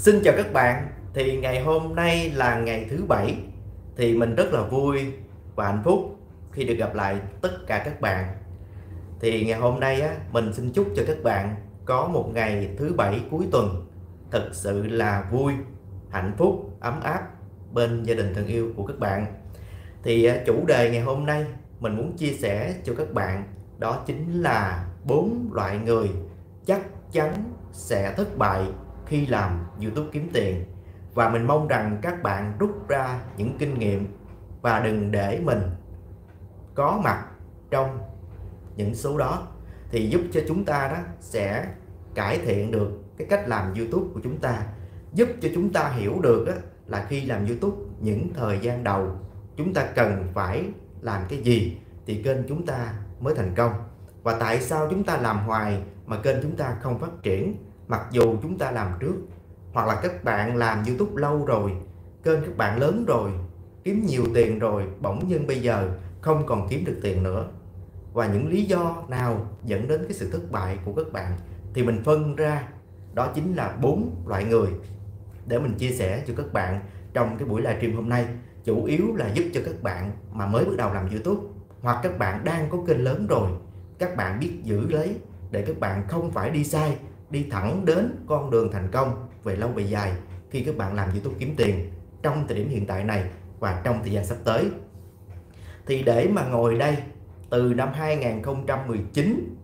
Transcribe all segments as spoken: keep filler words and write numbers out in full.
Xin chào các bạn. Thì ngày hôm nay là ngày thứ bảy, thì mình rất là vui và hạnh phúc khi được gặp lại tất cả các bạn. Thì ngày hôm nay á, mình xin chúc cho các bạn có một ngày thứ bảy cuối tuần thật sự là vui, hạnh phúc, ấm áp bên gia đình thân yêu của các bạn. Thì chủ đề ngày hôm nay mình muốn chia sẻ cho các bạn đó chính là bốn loại người chắc chắn sẽ thất bại khi làm YouTube kiếm tiền. Và mình mong rằng các bạn rút ra những kinh nghiệm và đừng để mình có mặt trong những số đó, thì giúp cho chúng ta đó sẽ cải thiện được cái cách làm YouTube của chúng ta, giúp cho chúng ta hiểu được đó, là khi làm YouTube những thời gian đầu chúng ta cần phải làm cái gì thì kênh chúng ta mới thành công, và tại sao chúng ta làm hoài mà kênh chúng ta không phát triển mặc dù chúng ta làm trước. Hoặc là các bạn làm YouTube lâu rồi, kênh các bạn lớn rồi, kiếm nhiều tiền rồi, bỗng dưng bây giờ không còn kiếm được tiền nữa, và những lý do nào dẫn đến cái sự thất bại của các bạn, thì mình phân ra đó chính là bốn loại người để mình chia sẻ cho các bạn trong cái buổi livestream hôm nay. Chủ yếu là giúp cho các bạn mà mới bắt đầu làm YouTube, hoặc các bạn đang có kênh lớn rồi, các bạn biết giữ lấy để các bạn không phải đi sai, đi thẳng đến con đường thành công về lâu về dài khi các bạn làm YouTube kiếm tiền trong thời điểm hiện tại này và trong thời gian sắp tới. Thì để mà ngồi đây từ năm hai nghìn không trăm mười chín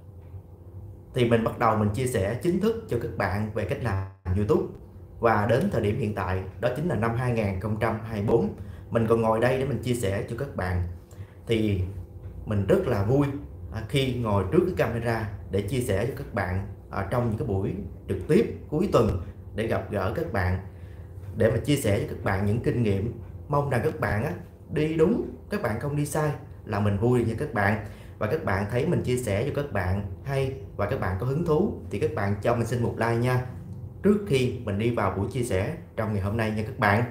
thì mình bắt đầu mình chia sẻ chính thức cho các bạn về cách làm YouTube, và đến thời điểm hiện tại đó chính là năm hai nghìn không trăm hai mươi tư mình còn ngồi đây để mình chia sẻ cho các bạn. Thì mình rất là vui khi ngồi trước cái camera để chia sẻ cho các bạn ở trong những cái buổi trực tiếp cuối tuần, để gặp gỡ các bạn, để mà chia sẻ cho các bạn những kinh nghiệm. Mong rằng các bạn á, đi đúng, các bạn không đi sai là mình vui nha các bạn. Và các bạn thấy mình chia sẻ cho các bạn hay và các bạn có hứng thú thì các bạn cho mình xin một like nha, trước khi mình đi vào buổi chia sẻ trong ngày hôm nay nha các bạn.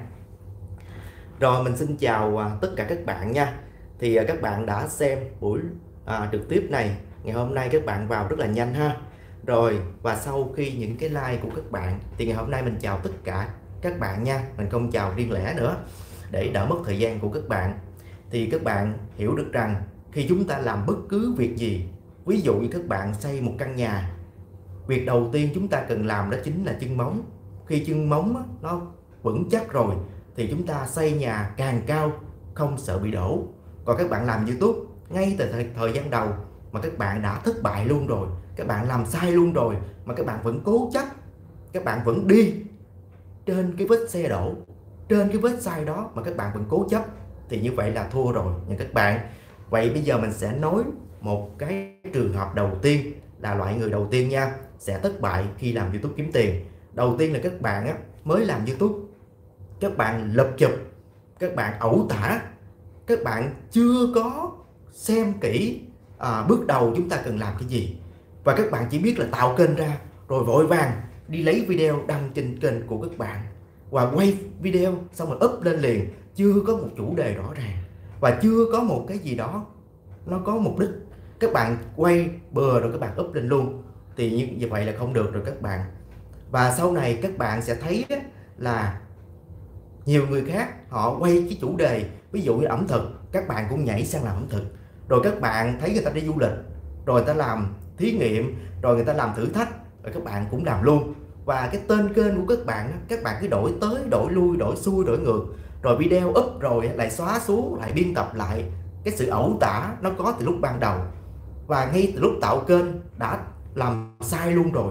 Rồi mình xin chào tất cả các bạn nha. Thì các bạn đã xem buổi à, trực tiếp này ngày hôm nay, các bạn vào rất là nhanh ha. Rồi, và sau khi những cái like của các bạn thì ngày hôm nay mình chào tất cả các bạn nha, mình không chào riêng lẻ nữa để đỡ mất thời gian của các bạn. Thì các bạn hiểu được rằng khi chúng ta làm bất cứ việc gì, ví dụ như các bạn xây một căn nhà, việc đầu tiên chúng ta cần làm đó chính là chân móng. Khi chân móng nó vững chắc rồi thì chúng ta xây nhà càng cao không sợ bị đổ. Còn các bạn làm YouTube ngay từ thời, thời gian đầu mà các bạn đã thất bại luôn rồi, các bạn làm sai luôn rồi mà các bạn vẫn cố chấp, các bạn vẫn đi trên cái vết xe đổ, trên cái vết sai đó mà các bạn vẫn cố chấp, thì như vậy là thua rồi nha các bạn. Vậy bây giờ mình sẽ nói một cái trường hợp đầu tiên, là loại người đầu tiên nha, sẽ thất bại khi làm YouTube kiếm tiền. Đầu tiên là các bạn á, mới làm YouTube, các bạn lập chụp, các bạn ẩu tả, các bạn chưa có xem kỹ à, bước đầu chúng ta cần làm cái gì, và các bạn chỉ biết là tạo kênh ra rồi vội vàng đi lấy video đăng trên kênh của các bạn, và quay video xong rồi up lên liền, chưa có một chủ đề rõ ràng và chưa có một cái gì đó nó có mục đích. Các bạn quay bừa rồi các bạn up lên luôn, thì như vậy là không được rồi các bạn. Và sau này các bạn sẽ thấy là nhiều người khác họ quay cái chủ đề ví dụ như ẩm thực, các bạn cũng nhảy sang làm ẩm thực. Rồi các bạn thấy người ta đi du lịch, rồi người ta làm thí nghiệm, rồi người ta làm thử thách, rồi các bạn cũng làm luôn. Và cái tên kênh của các bạn, các bạn cứ đổi tới đổi lui, đổi xuôi đổi ngược, rồi video up rồi lại xóa xuống, lại biên tập lại. Cái sự ẩu tả nó có từ lúc ban đầu, và ngay từ lúc tạo kênh đã làm sai luôn rồi.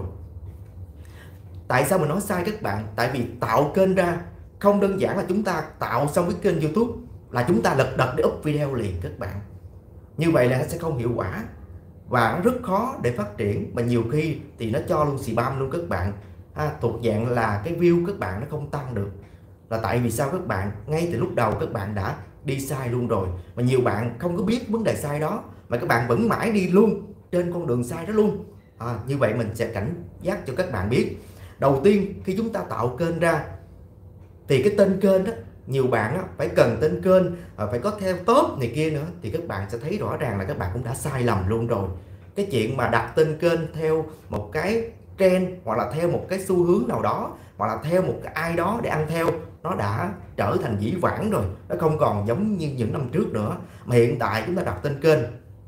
Tại sao mình nói sai các bạn? Tại vì tạo kênh ra không đơn giản là chúng ta tạo xong cái kênh YouTube là chúng ta lật đật để up video liền các bạn. Như vậy là nó sẽ không hiệu quả và nó rất khó để phát triển, mà nhiều khi thì nó cho luôn spam luôn các bạn ha, thuộc dạng là cái view các bạn nó không tăng được. Là tại vì sao các bạn ngay từ lúc đầu các bạn đã đi sai luôn rồi, mà nhiều bạn không có biết vấn đề sai đó mà các bạn vẫn mãi đi luôn trên con đường sai đó luôn. À, như vậy mình sẽ cảnh giác cho các bạn biết. Đầu tiên khi chúng ta tạo kênh ra thì cái tên kênh đó, nhiều bạn phải cần tên kênh, phải có theo top này kia nữa, thì các bạn sẽ thấy rõ ràng là các bạn cũng đã sai lầm luôn rồi. Cái chuyện mà đặt tên kênh theo một cái trend hoặc là theo một cái xu hướng nào đó hoặc là theo một cái ai đó để ăn theo, nó đã trở thành dĩ vãng rồi, nó không còn giống như những năm trước nữa. Mà hiện tại chúng ta đặt tên kênh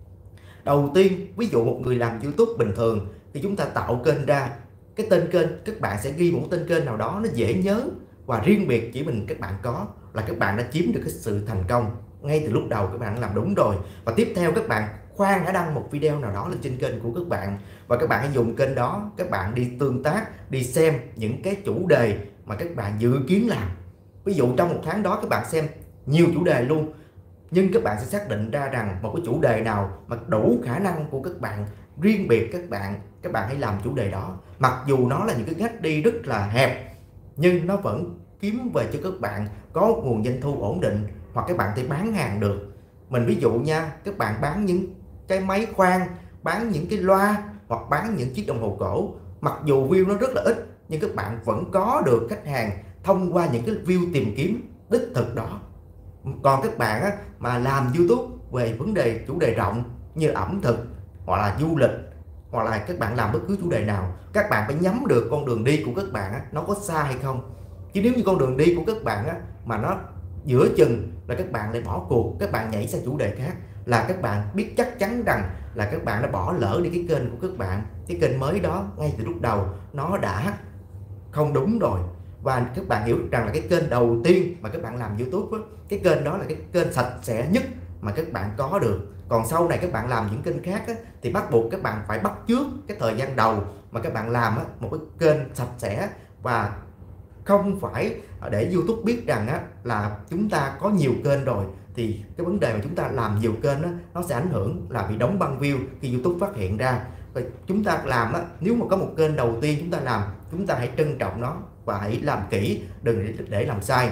đầu tiên, ví dụ một người làm YouTube bình thường thì chúng ta tạo kênh ra, cái tên kênh các bạn sẽ ghi một tên kênh nào đó nó dễ nhớ và riêng biệt chỉ mình các bạn có, là các bạn đã chiếm được cái sự thành công ngay từ lúc đầu, các bạn đã làm đúng rồi. Và tiếp theo các bạn khoan đã đăng một video nào đó lên trên kênh của các bạn, và các bạn hãy dùng kênh đó, các bạn đi tương tác, đi xem những cái chủ đề mà các bạn dự kiến làm. Ví dụ trong một tháng đó các bạn xem nhiều chủ đề luôn, nhưng các bạn sẽ xác định ra rằng một cái chủ đề nào mà đủ khả năng của các bạn, riêng biệt các bạn, các bạn hãy làm chủ đề đó. Mặc dù nó là những cái ngách đi rất là hẹp, nhưng nó vẫn kiếm về cho các bạn có nguồn doanh thu ổn định, hoặc các bạn thể bán hàng được. Mình ví dụ nha, các bạn bán những cái máy khoan, bán những cái loa, hoặc bán những chiếc đồng hồ cổ, mặc dù view nó rất là ít nhưng các bạn vẫn có được khách hàng thông qua những cái view tìm kiếm đích thực đó. Còn các bạn á, mà làm YouTube về vấn đề chủ đề rộng như ẩm thực hoặc là du lịch, hoặc là các bạn làm bất cứ chủ đề nào, các bạn phải nhắm được con đường đi của các bạn á, nó có xa hay không. Chứ nếu như con đường đi của các bạn á, mà nó giữa chừng là các bạn lại bỏ cuộc, các bạn nhảy sang chủ đề khác, là các bạn biết chắc chắn rằng là các bạn đã bỏ lỡ đi cái kênh của các bạn. Cái kênh mới đó ngay từ lúc đầu nó đã không đúng rồi. Và các bạn hiểu rằng là cái kênh đầu tiên mà các bạn làm YouTube á, cái kênh đó là cái kênh sạch sẽ nhất mà các bạn có được. Còn sau này các bạn làm những kênh khác á, thì bắt buộc các bạn phải bắt chước cái thời gian đầu mà các bạn làm á, một cái kênh sạch sẽ, và không phải để YouTube biết rằng á, là chúng ta có nhiều kênh rồi. Thì cái vấn đề mà chúng ta làm nhiều kênh á, nó sẽ ảnh hưởng là bị đóng băng view khi YouTube phát hiện ra. Và chúng ta làm á, nếu mà có một kênh đầu tiên chúng ta làm, chúng ta hãy trân trọng nó và hãy làm kỹ, đừng để, để làm sai.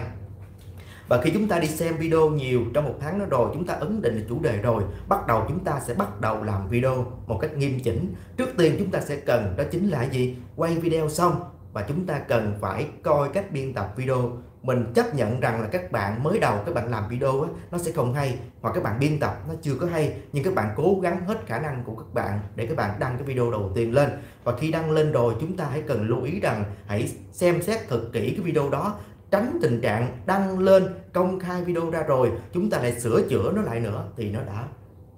Và khi chúng ta đi xem video nhiều trong một tháng đó rồi, chúng ta ấn định chủ đề rồi, bắt đầu chúng ta sẽ bắt đầu làm video một cách nghiêm chỉnh. Trước tiên chúng ta sẽ cần đó chính là gì? Quay video xong và chúng ta cần phải coi cách biên tập video. Mình chấp nhận rằng là các bạn mới đầu các bạn làm video á, nó sẽ không hay, hoặc các bạn biên tập nó chưa có hay, nhưng các bạn cố gắng hết khả năng của các bạn để các bạn đăng cái video đầu tiên lên. Và khi đăng lên rồi, chúng ta hãy cần lưu ý rằng hãy xem xét thật kỹ cái video đó, tránh tình trạng đăng lên công khai video ra rồi chúng ta lại sửa chữa nó lại nữa, thì nó đã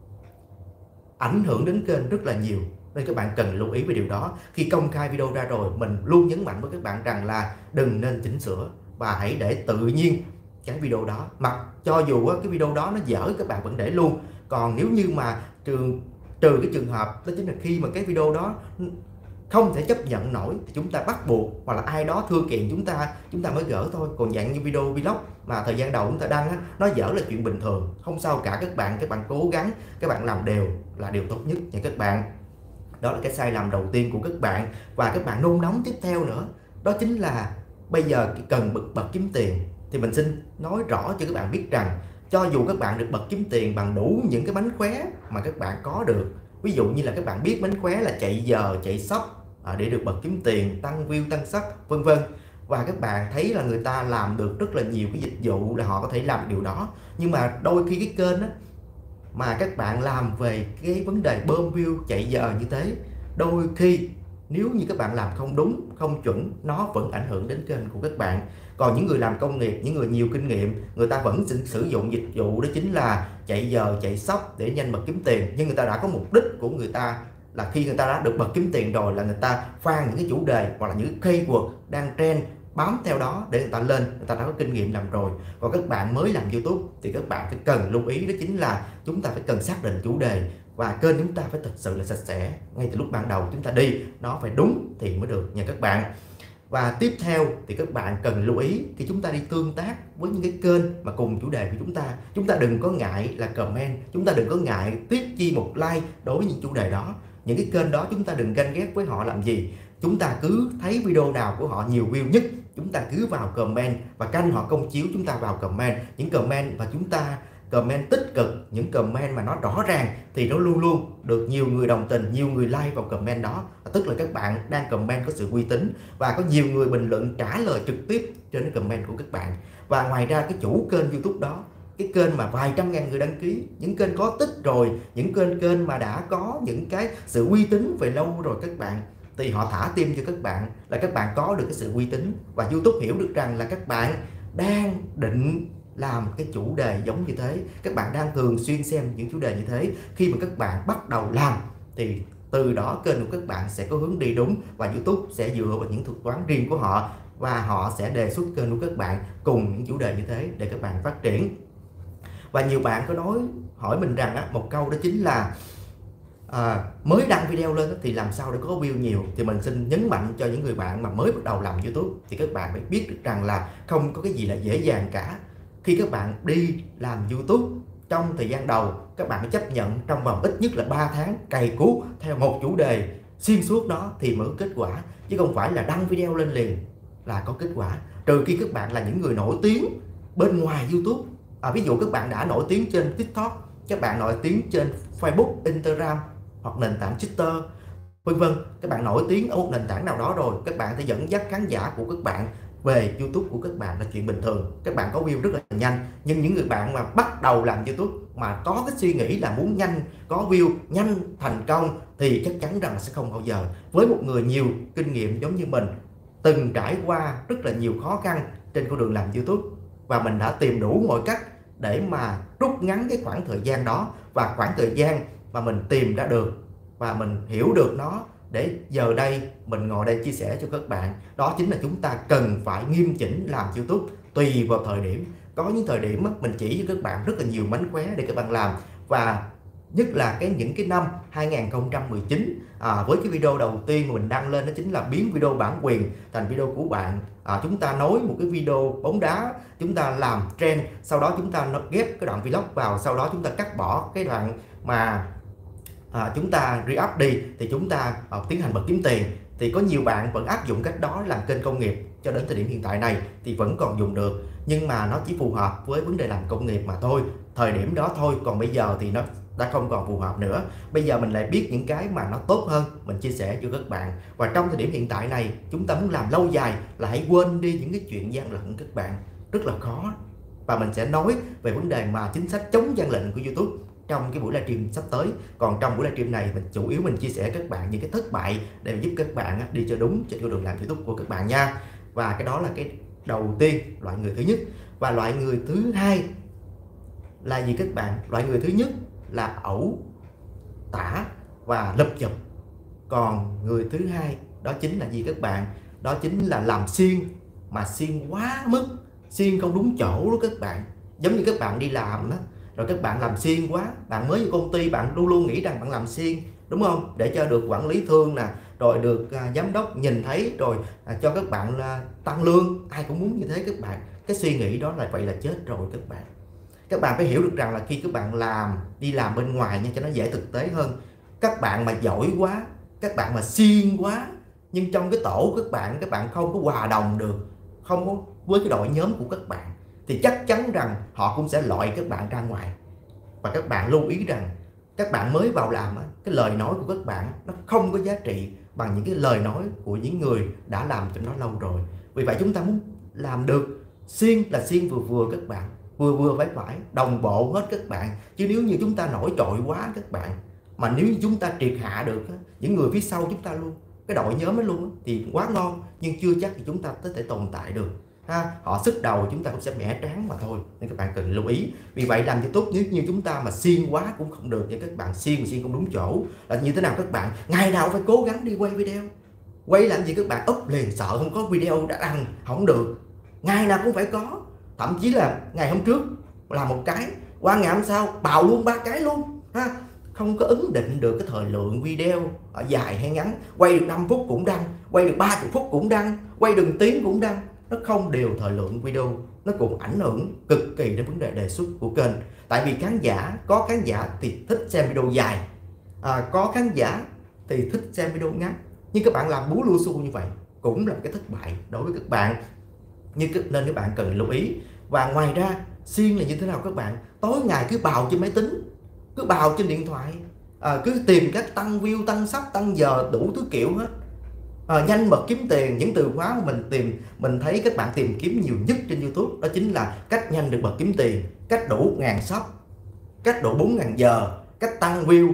ảnh hưởng đến kênh rất là nhiều. Nên các bạn cần lưu ý về điều đó. Khi công khai video ra rồi, mình luôn nhấn mạnh với các bạn rằng là đừng nên chỉnh sửa, và hãy để tự nhiên cái video đó. Mặc cho dù cái video đó nó dở, các bạn vẫn để luôn. Còn nếu như mà trừ trừ cái trường hợp đó chính là khi mà cái video đó không thể chấp nhận nổi thì chúng ta bắt buộc, hoặc là ai đó thưa kiện chúng ta chúng ta mới gỡ thôi. Còn dạng như video vlog mà thời gian đầu chúng ta đăng á, nó dở là chuyện bình thường, không sao cả các bạn. Các bạn cố gắng, các bạn làm đều là điều tốt nhất nha các bạn. Đó là cái sai lầm đầu tiên của các bạn. Và các bạn nôn nóng tiếp theo nữa, đó chính là bây giờ cần bật bật kiếm tiền. Thì mình xin nói rõ cho các bạn biết rằng cho dù các bạn được bật kiếm tiền bằng đủ những cái mánh khóe mà các bạn có được, ví dụ như là các bạn biết mánh khóe là chạy giờ, chạy sóc à, để được bật kiếm tiền, tăng view, tăng sub, vân vân, và các bạn thấy là người ta làm được rất là nhiều cái dịch vụ là họ có thể làm điều đó. Nhưng mà đôi khi cái kênh á, mà các bạn làm về cái vấn đề bơm view, chạy giờ như thế, đôi khi nếu như các bạn làm không đúng, không chuẩn, nó vẫn ảnh hưởng đến kênh của các bạn. Còn những người làm công nghiệp, những người nhiều kinh nghiệm, người ta vẫn sử dụng dịch vụ đó chính là chạy giờ, chạy sóc để nhanh bật kiếm tiền. Nhưng người ta đã có mục đích của người ta là khi người ta đã được bật kiếm tiền rồi là người ta phan những cái chủ đề hoặc là những cái keyword đang trend, bám theo đó để người ta lên, người ta đã có kinh nghiệm làm rồi. Còn các bạn mới làm YouTube thì các bạn phải cần lưu ý, đó chính là chúng ta phải cần xác định chủ đề, và kênh chúng ta phải thật sự là sạch sẽ ngay từ lúc ban đầu chúng ta đi, nó phải đúng thì mới được nha các bạn. Và tiếp theo thì các bạn cần lưu ý khi chúng ta đi tương tác với những cái kênh mà cùng chủ đề của chúng ta, chúng ta đừng có ngại là comment, chúng ta đừng có ngại tiết chi một like đối với những chủ đề đó. Những cái kênh đó chúng ta đừng ganh ghét với họ làm gì. Chúng ta cứ thấy video nào của họ nhiều view nhất, chúng ta cứ vào comment và canh họ công chiếu, chúng ta vào comment. Những comment mà chúng ta comment tích cực, những comment mà nó rõ ràng thì nó luôn luôn được nhiều người đồng tình, nhiều người like vào comment đó, tức là các bạn đang comment có sự uy tín và có nhiều người bình luận trả lời trực tiếp trên cái comment của các bạn. Và ngoài ra cái chủ kênh YouTube đó, cái kênh mà vài trăm ngàn người đăng ký, những kênh có tích rồi, những kênh kênh mà đã có những cái sự uy tín về lâu rồi các bạn, thì họ thả tim cho các bạn là các bạn có được cái sự uy tín, và YouTube hiểu được rằng là các bạn đang định làm cái chủ đề giống như thế, các bạn đang thường xuyên xem những chủ đề như thế. Khi mà các bạn bắt đầu làm thì từ đó kênh của các bạn sẽ có hướng đi đúng, và YouTube sẽ dựa vào những thuật toán riêng của họ và họ sẽ đề xuất kênh của các bạn cùng những chủ đề như thế để các bạn phát triển. Và nhiều bạn có nói hỏi mình rằng á, một câu đó chính là à, mới đăng video lên thì làm sao để có view nhiều. Thì mình xin nhấn mạnh cho những người bạn mà mới bắt đầu làm YouTube thì các bạn phải biết được rằng là không có cái gì là dễ dàng cả. Khi các bạn đi làm YouTube trong thời gian đầu, các bạn phải chấp nhận trong vòng ít nhất là ba tháng cày cuốc theo một chủ đề xuyên suốt đó thì mới có kết quả, chứ không phải là đăng video lên liền là có kết quả. Trừ khi các bạn là những người nổi tiếng bên ngoài YouTube. À, ví dụ các bạn đã nổi tiếng trên TikTok, các bạn nổi tiếng trên Facebook, Instagram hoặc nền tảng Twitter, vân vân. Các bạn nổi tiếng ở một nền tảng nào đó rồi, các bạn sẽ dẫn dắt khán giả của các bạn về YouTube của các bạn là chuyện bình thường. Các bạn có view rất là nhanh. Nhưng những người bạn mà bắt đầu làm YouTube mà có cái suy nghĩ là muốn nhanh, có view, nhanh, thành công thì chắc chắn rằng sẽ không bao giờ. Với một người nhiều kinh nghiệm giống như mình, từng trải qua rất là nhiều khó khăn trên con đường làm YouTube, và mình đã tìm đủ mọi cách để mà rút ngắn cái khoảng thời gian đó, và khoảng thời gian mà mình tìm ra được và mình hiểu được nó để giờ đây mình ngồi đây chia sẻ cho các bạn. Đó chính là chúng ta cần phải nghiêm chỉnh làm YouTube tùy vào thời điểm. Có những thời điểm mình chỉ cho các bạn rất là nhiều mánh khóe để các bạn làm, và nhất là cái những cái năm hai nghìn không trăm mười chín à, với cái video đầu tiên mà mình đăng lên đó chính là biến video bản quyền thành video của bạn. À, chúng ta nối một cái video bóng đá, chúng ta làm trend, sau đó chúng ta ghép cái đoạn vlog vào, sau đó chúng ta cắt bỏ cái đoạn mà à, chúng ta re-up đi thì chúng ta à, tiến hành bật kiếm tiền. Thì có nhiều bạn vẫn áp dụng cách đó làm kênh công nghiệp cho đến thời điểm hiện tại này thì vẫn còn dùng được, nhưng mà nó chỉ phù hợp với vấn đề làm công nghiệp mà thôi, thời điểm đó thôi. Còn bây giờ thì nó đã không còn phù hợp nữa. Bây giờ mình lại biết những cái mà nó tốt hơn, mình chia sẻ cho các bạn. Và trong thời điểm hiện tại này, chúng ta muốn làm lâu dài là hãy quên đi những cái chuyện gian lận các bạn, rất là khó. Và mình sẽ nói về vấn đề mà chính sách chống gian lận của YouTube trong cái buổi livestream sắp tới. Còn trong buổi livestream này mình chủ yếu mình chia sẻ các bạn những cái thất bại để giúp các bạn đi cho đúng trên con đường làm YouTube của các bạn nha. Và cái đó là cái đầu tiên, loại người thứ nhất. Và loại người thứ hai là gì các bạn? Loại người thứ nhất là ẩu tả và lập chụp. Còn người thứ hai đó chính là gì các bạn? Đó chính là làm xuyên, mà xuyên quá mức, xuyên không đúng chỗ đó các bạn. Giống như các bạn đi làm đó, rồi các bạn làm xuyên quá, bạn mới vô công ty bạn luôn luôn nghĩ rằng bạn làm xuyên, đúng không? Để cho được quản lý thương nè, rồi được à, giám đốc nhìn thấy, rồi à, cho các bạn à, tăng lương, ai cũng muốn như thế các bạn. Cái suy nghĩ đó là vậy là chết rồi các bạn. Các bạn phải hiểu được rằng là khi các bạn làm, đi làm bên ngoài nha, cho nó dễ thực tế hơn. Các bạn mà giỏi quá, các bạn mà xuyên quá, nhưng trong cái tổ các bạn, các bạn không có hòa đồng được, không có với cái đội nhóm của các bạn, thì chắc chắn rằng họ cũng sẽ loại các bạn ra ngoài. Và các bạn lưu ý rằng các bạn mới vào làm, cái lời nói của các bạn nó không có giá trị bằng những cái lời nói của những người đã làm cho nó lâu rồi. Vì vậy chúng ta muốn làm được xuyên là xuyên vừa vừa các bạn, vừa vừa phải phải đồng bộ hết các bạn. Chứ nếu như chúng ta nổi trội quá các bạn, mà nếu như chúng ta triệt hạ được những người phía sau chúng ta luôn, cái đội nhóm ấy luôn, thì quá ngon, nhưng chưa chắc thì chúng ta có thể tồn tại được ha. Họ sức đầu chúng ta cũng sẽ mẻ tráng mà thôi, nên các bạn cần lưu ý. Vì vậy làm cho tốt, nếu như chúng ta mà xuyên quá cũng không được nha các bạn. Xuyên xuyên không đúng chỗ là như thế nào các bạn? Ngày nào phải cố gắng đi quay video, quay làm gì các bạn? Up liền, sợ không có video đã đăng không được, ngày nào cũng phải có. Thậm chí là ngày hôm trước làm một cái, qua ngày hôm sau bào luôn ba cái luôn ha. Không có ấn định được cái thời lượng video ở dài hay ngắn, quay được năm phút cũng đăng, quay được ba mươi phút cũng đăng, quay được tiếng cũng đăng. Nó không đều thời lượng video, nó cũng ảnh hưởng cực kỳ đến vấn đề đề xuất của kênh. Tại vì khán giả, có khán giả thì thích xem video dài, à, có khán giả thì thích xem video ngắn. Nhưng các bạn làm bú lưu xu như vậy cũng là cái thất bại đối với các bạn, nhưng nên các bạn cần lưu ý. Và ngoài ra xuyên là như thế nào các bạn? Tối ngày cứ bào trên máy tính, cứ bào trên điện thoại, à, cứ tìm cách tăng view, tăng sub, tăng giờ, đủ thứ kiểu hết. À, nhanh bật kiếm tiền, những từ khóa mà mình tìm, mình thấy các bạn tìm kiếm nhiều nhất trên YouTube đó chính là cách nhanh được bật kiếm tiền, cách đủ ngàn sub, cách đủ bốn ngàn giờ, cách tăng view,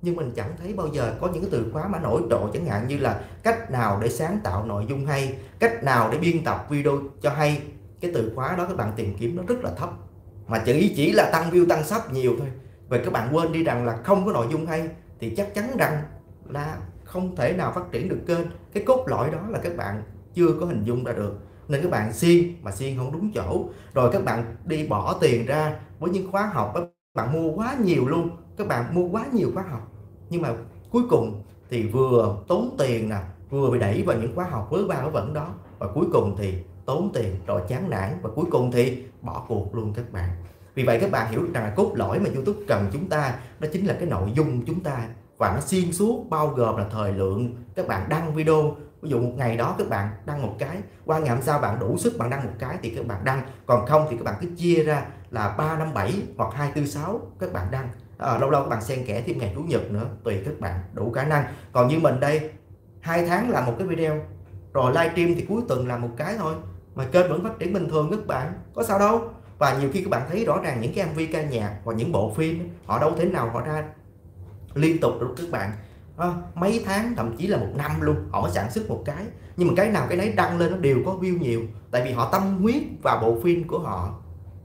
nhưng mình chẳng thấy bao giờ có những cái từ khóa mà nổi trội, chẳng hạn như là cách nào để sáng tạo nội dung hay, cách nào để biên tập video cho hay. Cái từ khóa đó các bạn tìm kiếm nó rất là thấp, mà chỉ chỉ là tăng view tăng sub nhiều thôi. Vậy các bạn quên đi rằng là không có nội dung hay thì chắc chắn rằng là không thể nào phát triển được kênh. Cái cốt lõi đó là các bạn chưa có hình dung ra được, nên các bạn siêng mà siêng không đúng chỗ, rồi các bạn đi bỏ tiền ra với những khóa học, các bạn mua quá nhiều luôn, các bạn mua quá nhiều khóa học, nhưng mà cuối cùng thì vừa tốn tiền nè, vừa bị đẩy vào những khóa học vớ va vớ vẩn đó, và cuối cùng thì tốn tiền rồi chán nản, và cuối cùng thì bỏ cuộc luôn các bạn. Vì vậy các bạn hiểu rằng là cốt lõi mà YouTube cần chúng ta đó chính là cái nội dung chúng ta, và nó xuyên suốt, bao gồm là thời lượng các bạn đăng video. Ví dụ một ngày đó các bạn đăng một cái, qua ngày hôm sau bạn đủ sức bạn đăng một cái thì các bạn đăng, còn không thì các bạn cứ chia ra là ba năm bảy hoặc hai tư sáu các bạn đăng. À, lâu lâu các bạn xen kẽ thêm ngày chủ nhật nữa, tùy các bạn đủ khả năng. Còn như mình đây, hai tháng làm một cái video, rồi livestream thì cuối tuần làm một cái thôi, mà kênh vẫn phát triển bình thường các bạn, có sao đâu. Và nhiều khi các bạn thấy rõ ràng những cái em vê ca nhạc và những bộ phim họ đâu thể nào họ ra liên tục được các bạn. À, mấy tháng thậm chí là một năm luôn họ mới sản xuất một cái, nhưng mà cái nào cái nấy đăng lên nó đều có view nhiều, tại vì họ tâm huyết vào bộ phim của họ,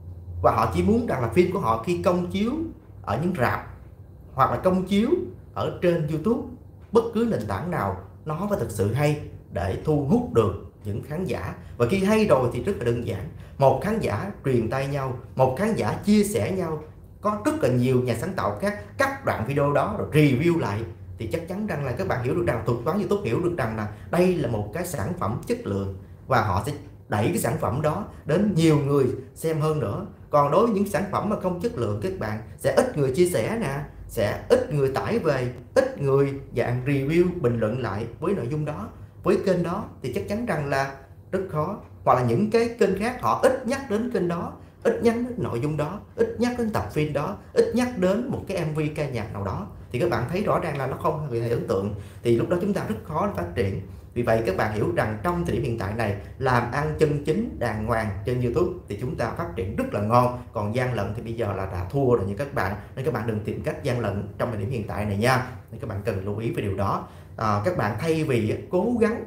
và họ chỉ muốn rằng là phim của họ khi công chiếu ở những rạp hoặc là công chiếu ở trên YouTube, bất cứ nền tảng nào, nó phải thực sự hay để thu hút được những khán giả. Và khi hay rồi thì rất là đơn giản, một khán giả truyền tay nhau, một khán giả chia sẻ nhau, có rất là nhiều nhà sáng tạo khác cắt đoạn video đó rồi review lại, thì chắc chắn rằng là các bạn hiểu được rằng, thuật toán YouTube hiểu được rằng là đây là một cái sản phẩm chất lượng, và họ sẽ đẩy cái sản phẩm đó đến nhiều người xem hơn nữa. Còn đối với những sản phẩm mà không chất lượng, các bạn sẽ ít người chia sẻ nè, sẽ ít người tải về, ít người dạng review bình luận lại với nội dung đó, với kênh đó, thì chắc chắn rằng là rất khó. Hoặc là những cái kênh khác họ ít nhắc đến kênh đó, ít nhắc đến nội dung đó, ít nhắc đến tập phim đó, ít nhắc đến một cái em vê ca nhạc nào đó, thì các bạn thấy rõ ràng là nó không hề ấn tượng, thì lúc đó chúng ta rất khó để phát triển. Vì vậy các bạn hiểu rằng trong thời điểm hiện tại này, làm ăn chân chính đàng hoàng trên YouTube thì chúng ta phát triển rất là ngon, còn gian lận thì bây giờ là đã thua rồi nha các bạn. Nên các bạn đừng tìm cách gian lận trong thời điểm hiện tại này nha, nên các bạn cần lưu ý về điều đó. À, các bạn thay vì cố gắng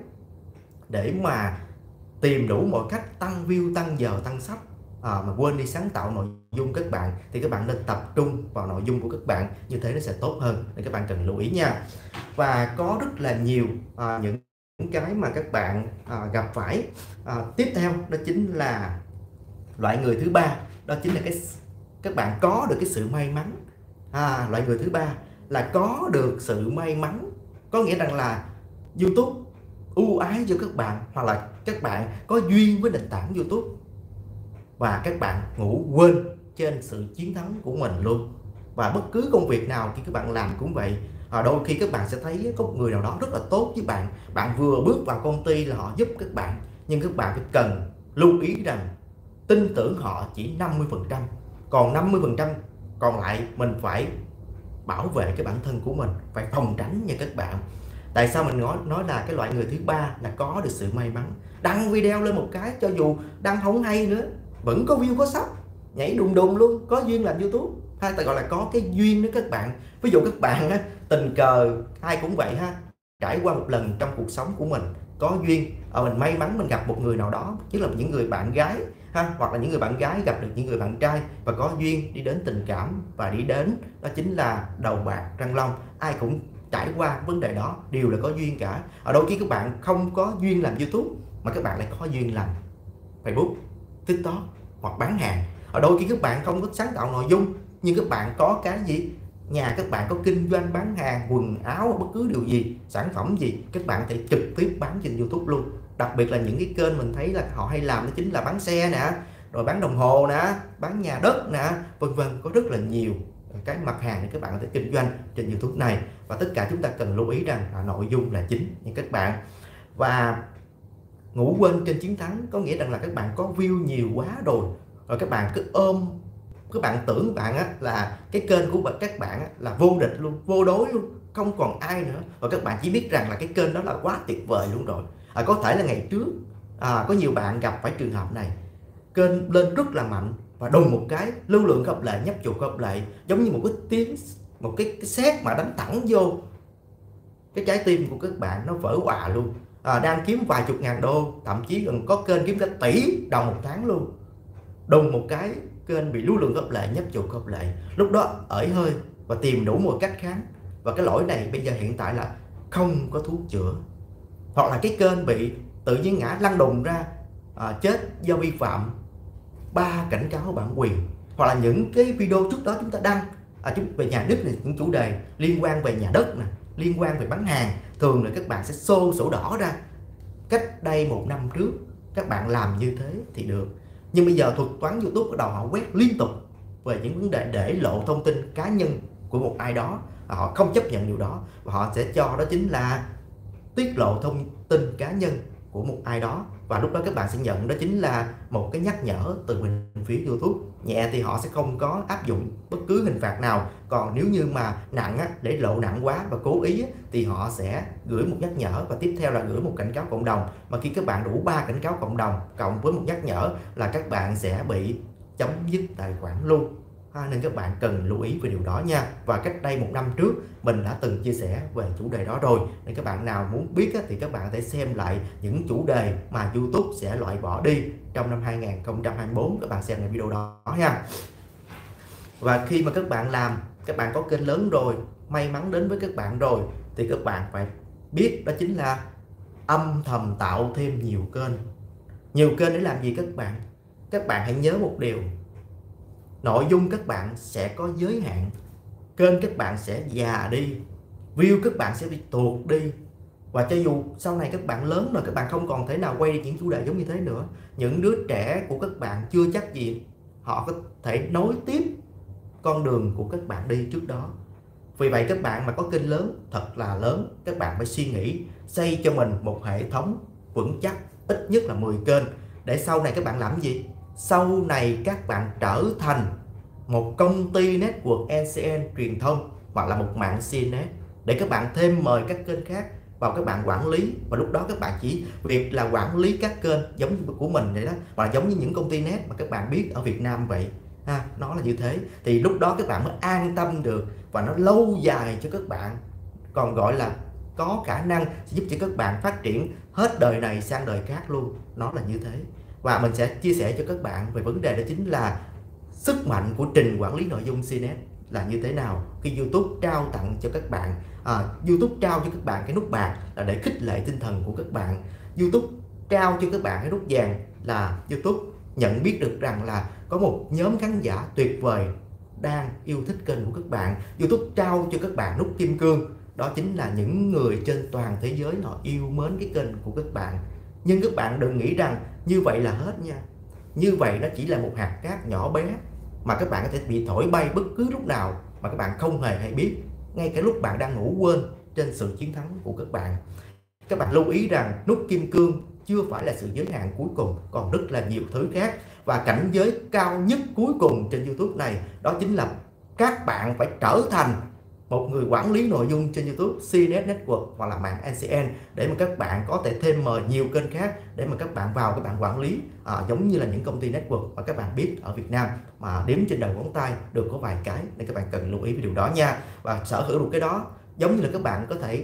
để mà tìm đủ mọi cách tăng view, tăng giờ, tăng sub, à, mà quên đi sáng tạo nội dung các bạn, thì các bạn nên tập trung vào nội dung của các bạn, như thế nó sẽ tốt hơn, nên các bạn cần lưu ý nha. Và có rất là nhiều à, những cái mà các bạn à, gặp phải. À, tiếp theo đó chính là loại người thứ ba, đó chính là cái các bạn có được cái sự may mắn. À, loại người thứ ba là có được sự may mắn, có nghĩa rằng là YouTube ưu ái cho các bạn, hoặc là các bạn có duyên với nền tảng YouTube, và các bạn ngủ quên trên sự chiến thắng của mình luôn. Và bất cứ công việc nào khi các bạn làm cũng vậy. À, đôi khi các bạn sẽ thấy có một người nào đó rất là tốt với bạn, bạn vừa bước vào công ty là họ giúp các bạn, nhưng các bạn phải cần lưu ý rằng tin tưởng họ chỉ năm mươi phần trăm, còn năm mươi phần trăm còn lại mình phải bảo vệ cái bản thân của mình, phải phòng tránh nha các bạn. Tại sao mình nói nói là cái loại người thứ ba là có được sự may mắn, đăng video lên một cái, cho dù đăng không hay nữa vẫn có view, có sub, nhảy đùng đùng luôn, có duyên làm YouTube, hay ta gọi là có cái duyên đó các bạn. Ví dụ các bạn á, tình cờ, ai cũng vậy ha, trải qua một lần trong cuộc sống của mình, có duyên, à, mình may mắn mình gặp một người nào đó, chứ là những người bạn gái ha, hoặc là những người bạn gái gặp được những người bạn trai, và có duyên đi đến tình cảm, và đi đến đó chính là đầu bạc răng long. Ai cũng trải qua vấn đề đó, đều là có duyên cả. Ở đôi khi các bạn không có duyên làm YouTube, mà các bạn lại có duyên làm Facebook, TikTok hoặc bán hàng. Ở đôi khi các bạn không có sáng tạo nội dung, nhưng các bạn có cái gì, nhà các bạn có kinh doanh bán hàng, quần áo, bất cứ điều gì, sản phẩm gì, các bạn thể trực tiếp bán trên YouTube luôn. Đặc biệt là những cái kênh mình thấy là họ hay làm đó chính là bán xe nè, rồi bán đồng hồ nè, bán nhà đất nè, vân vân. Có rất là nhiều cái mặt hàng để các bạn có thể kinh doanh trên YouTube này, và tất cả chúng ta cần lưu ý rằng là nội dung là chính nha các bạn. Và ngủ quên trên chiến thắng có nghĩa rằng là các bạn có view nhiều quá rồi, rồi các bạn cứ ôm, các bạn tưởng bạn á, là cái kênh của các bạn á, là vô địch luôn, vô đối luôn, không còn ai nữa, và các bạn chỉ biết rằng là cái kênh đó là quá tuyệt vời luôn rồi. À, có thể là ngày trước à, có nhiều bạn gặp phải trường hợp này, kênh lên rất là mạnh, và đùng một cái lưu lượng hợp lệ, nhấp chuột hợp lệ, giống như một cái tiếng một cái, cái sét mà đánh thẳng vô cái trái tim của các bạn, nó vỡ òa luôn. À, đang kiếm vài chục ngàn đô, thậm chí còn có kênh kiếm cả tỷ đồng một tháng luôn, đùng một cái kênh bị lưu lượng khớp lệ, nhấp chuột khớp lệ, lúc đó ởi hơi và tìm đủ mọi cách kháng. Và cái lỗi này bây giờ hiện tại là không có thuốc chữa, hoặc là cái kênh bị tự nhiên ngã lăn đùng ra, à, chết do vi phạm ba cảnh cáo bản quyền, hoặc là những cái video trước đó chúng ta đăng à, chúng về nhà đất này, những chủ đề liên quan về nhà đất nè, liên quan về bán hàng, thường là các bạn sẽ xô sổ đỏ ra. Cách đây một năm trước các bạn làm như thế thì được, nhưng bây giờ thuật toán YouTube bắt đầu họ quét liên tục về những vấn đề để lộ thông tin cá nhân của một ai đó, họ không chấp nhận điều đó và họ sẽ cho đó chính là tiết lộ thông tin cá nhân của một ai đó, và lúc đó các bạn sẽ nhận đó chính là một cái nhắc nhở từ bên phía YouTube. Nhẹ thì họ sẽ không có áp dụng bất cứ hình phạt nào, còn nếu như mà nặng á, để lộ nặng quá và cố ý á, thì họ sẽ gửi một nhắc nhở và tiếp theo là gửi một cảnh cáo cộng đồng. Mà khi các bạn đủ ba cảnh cáo cộng đồng cộng với một nhắc nhở là các bạn sẽ bị chấm dứt tài khoản luôn. À, nên các bạn cần lưu ý về điều đó nha. Và cách đây một năm trước mình đã từng chia sẻ về chủ đề đó rồi, nên các bạn nào muốn biết á, thì các bạn có thể xem lại những chủ đề mà YouTube sẽ loại bỏ đi trong năm hai nghìn không trăm hai mươi tư. Các bạn xem lại video đó nha. Và khi mà các bạn làm, các bạn có kênh lớn rồi, may mắn đến với các bạn rồi, thì các bạn phải biết đó chính là âm thầm tạo thêm nhiều kênh. Nhiều kênh để làm gì các bạn? Các bạn hãy nhớ một điều, nội dung các bạn sẽ có giới hạn, kênh các bạn sẽ già đi, view các bạn sẽ bị tuột đi. Và cho dù sau này các bạn lớn rồi, các bạn không còn thể nào quay những chủ đề giống như thế nữa, những đứa trẻ của các bạn chưa chắc gì họ có thể nối tiếp con đường của các bạn đi trước đó. Vì vậy các bạn mà có kênh lớn, thật là lớn, các bạn phải suy nghĩ xây cho mình một hệ thống vững chắc, ít nhất là mười kênh, để sau này các bạn làm gì? Sau này các bạn trở thành một công ty network en xê en truyền thông hoặc là một mạng xê en ét, để các bạn thêm mời các kênh khác vào các bạn quản lý. Và lúc đó các bạn chỉ việc là quản lý các kênh giống như của mình vậy đó, và giống như những công ty net mà các bạn biết ở Việt Nam vậy ha, nó là như thế. Thì lúc đó các bạn mới an tâm được và nó lâu dài cho các bạn, còn gọi là có khả năng sẽ giúp cho các bạn phát triển hết đời này sang đời khác luôn, nó là như thế. Và mình sẽ chia sẻ cho các bạn về vấn đề đó chính là sức mạnh của trình quản lý nội dung xê en ét là như thế nào khi YouTube trao tặng cho các bạn. à, YouTube trao cho các bạn cái nút bạc là để khích lệ tinh thần của các bạn. YouTube trao cho các bạn cái nút vàng là YouTube nhận biết được rằng là có một nhóm khán giả tuyệt vời đang yêu thích kênh của các bạn. YouTube trao cho các bạn nút kim cương, đó chính là những người trên toàn thế giới họ yêu mến cái kênh của các bạn. Nhưng các bạn đừng nghĩ rằng như vậy là hết nha. Như vậy nó chỉ là một hạt cát nhỏ bé mà các bạn có thể bị thổi bay bất cứ lúc nào mà các bạn không hề hay biết, ngay cả lúc bạn đang ngủ quên trên sự chiến thắng của các bạn. Các bạn lưu ý rằng nút kim cương chưa phải là sự giới hạn cuối cùng, còn rất là nhiều thứ khác. Và cảnh giới cao nhất cuối cùng trên YouTube này đó chính là các bạn phải trở thành một người quản lý nội dung trên YouTube, xê en ét Network hoặc là mạng en xê en, để mà các bạn có thể thêm mời nhiều kênh khác để mà các bạn vào các bạn quản lý, à, giống như là những công ty network mà các bạn biết ở Việt Nam mà đếm trên đầu ngón tay được có vài cái, nên các bạn cần lưu ý về điều đó nha. Và sở hữu được cái đó giống như là các bạn có thể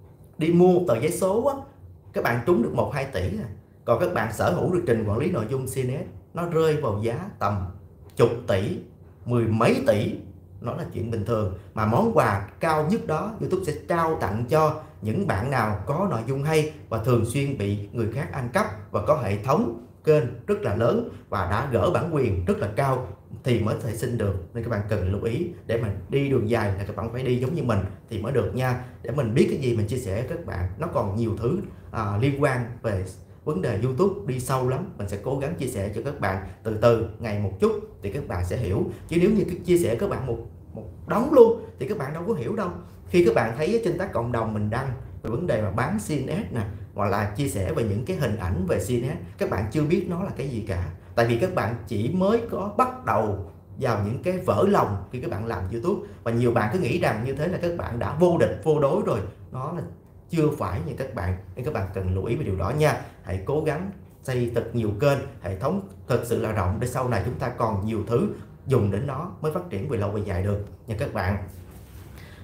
đi mua một tờ giấy số á, các bạn trúng được một hai tỷ à. Còn các bạn sở hữu được trình quản lý nội dung xê en ét, nó rơi vào giá tầm chục tỷ, mười mấy tỷ, nó là chuyện bình thường. Mà món quà cao nhất đó YouTube sẽ trao tặng cho những bạn nào có nội dung hay và thường xuyên bị người khác ăn cắp và có hệ thống kênh rất là lớn và đã gỡ bản quyền rất là cao thì mới thể xin được. Nên các bạn cần lưu ý, để mà đi đường dài là các bạn phải đi giống như mình thì mới được nha. Để mình biết cái gì mình chia sẻ với các bạn, nó còn nhiều thứ à, liên quan về vấn đề YouTube đi sâu lắm. Mình sẽ cố gắng chia sẻ cho các bạn từ từ, ngày một chút thì các bạn sẽ hiểu. Chứ nếu như chia sẻ các bạn một một đống luôn thì các bạn đâu có hiểu đâu. Khi các bạn thấy trên tác cộng đồng mình đăng về vấn đề mà bán xê en ét nè, hoặc là chia sẻ về những cái hình ảnh về xê en ét, các bạn chưa biết nó là cái gì cả. Tại vì các bạn chỉ mới có bắt đầu vào những cái vỡ lòng khi các bạn làm YouTube, và nhiều bạn cứ nghĩ rằng như thế là các bạn đã vô địch vô đối rồi. Nó là chưa phải như các bạn, nên các bạn cần lưu ý về điều đó nha. Hãy cố gắng xây thật nhiều kênh, hệ thống thật sự là rộng, để sau này chúng ta còn nhiều thứ dùng đến nó mới phát triển về lâu về dài được nha các bạn.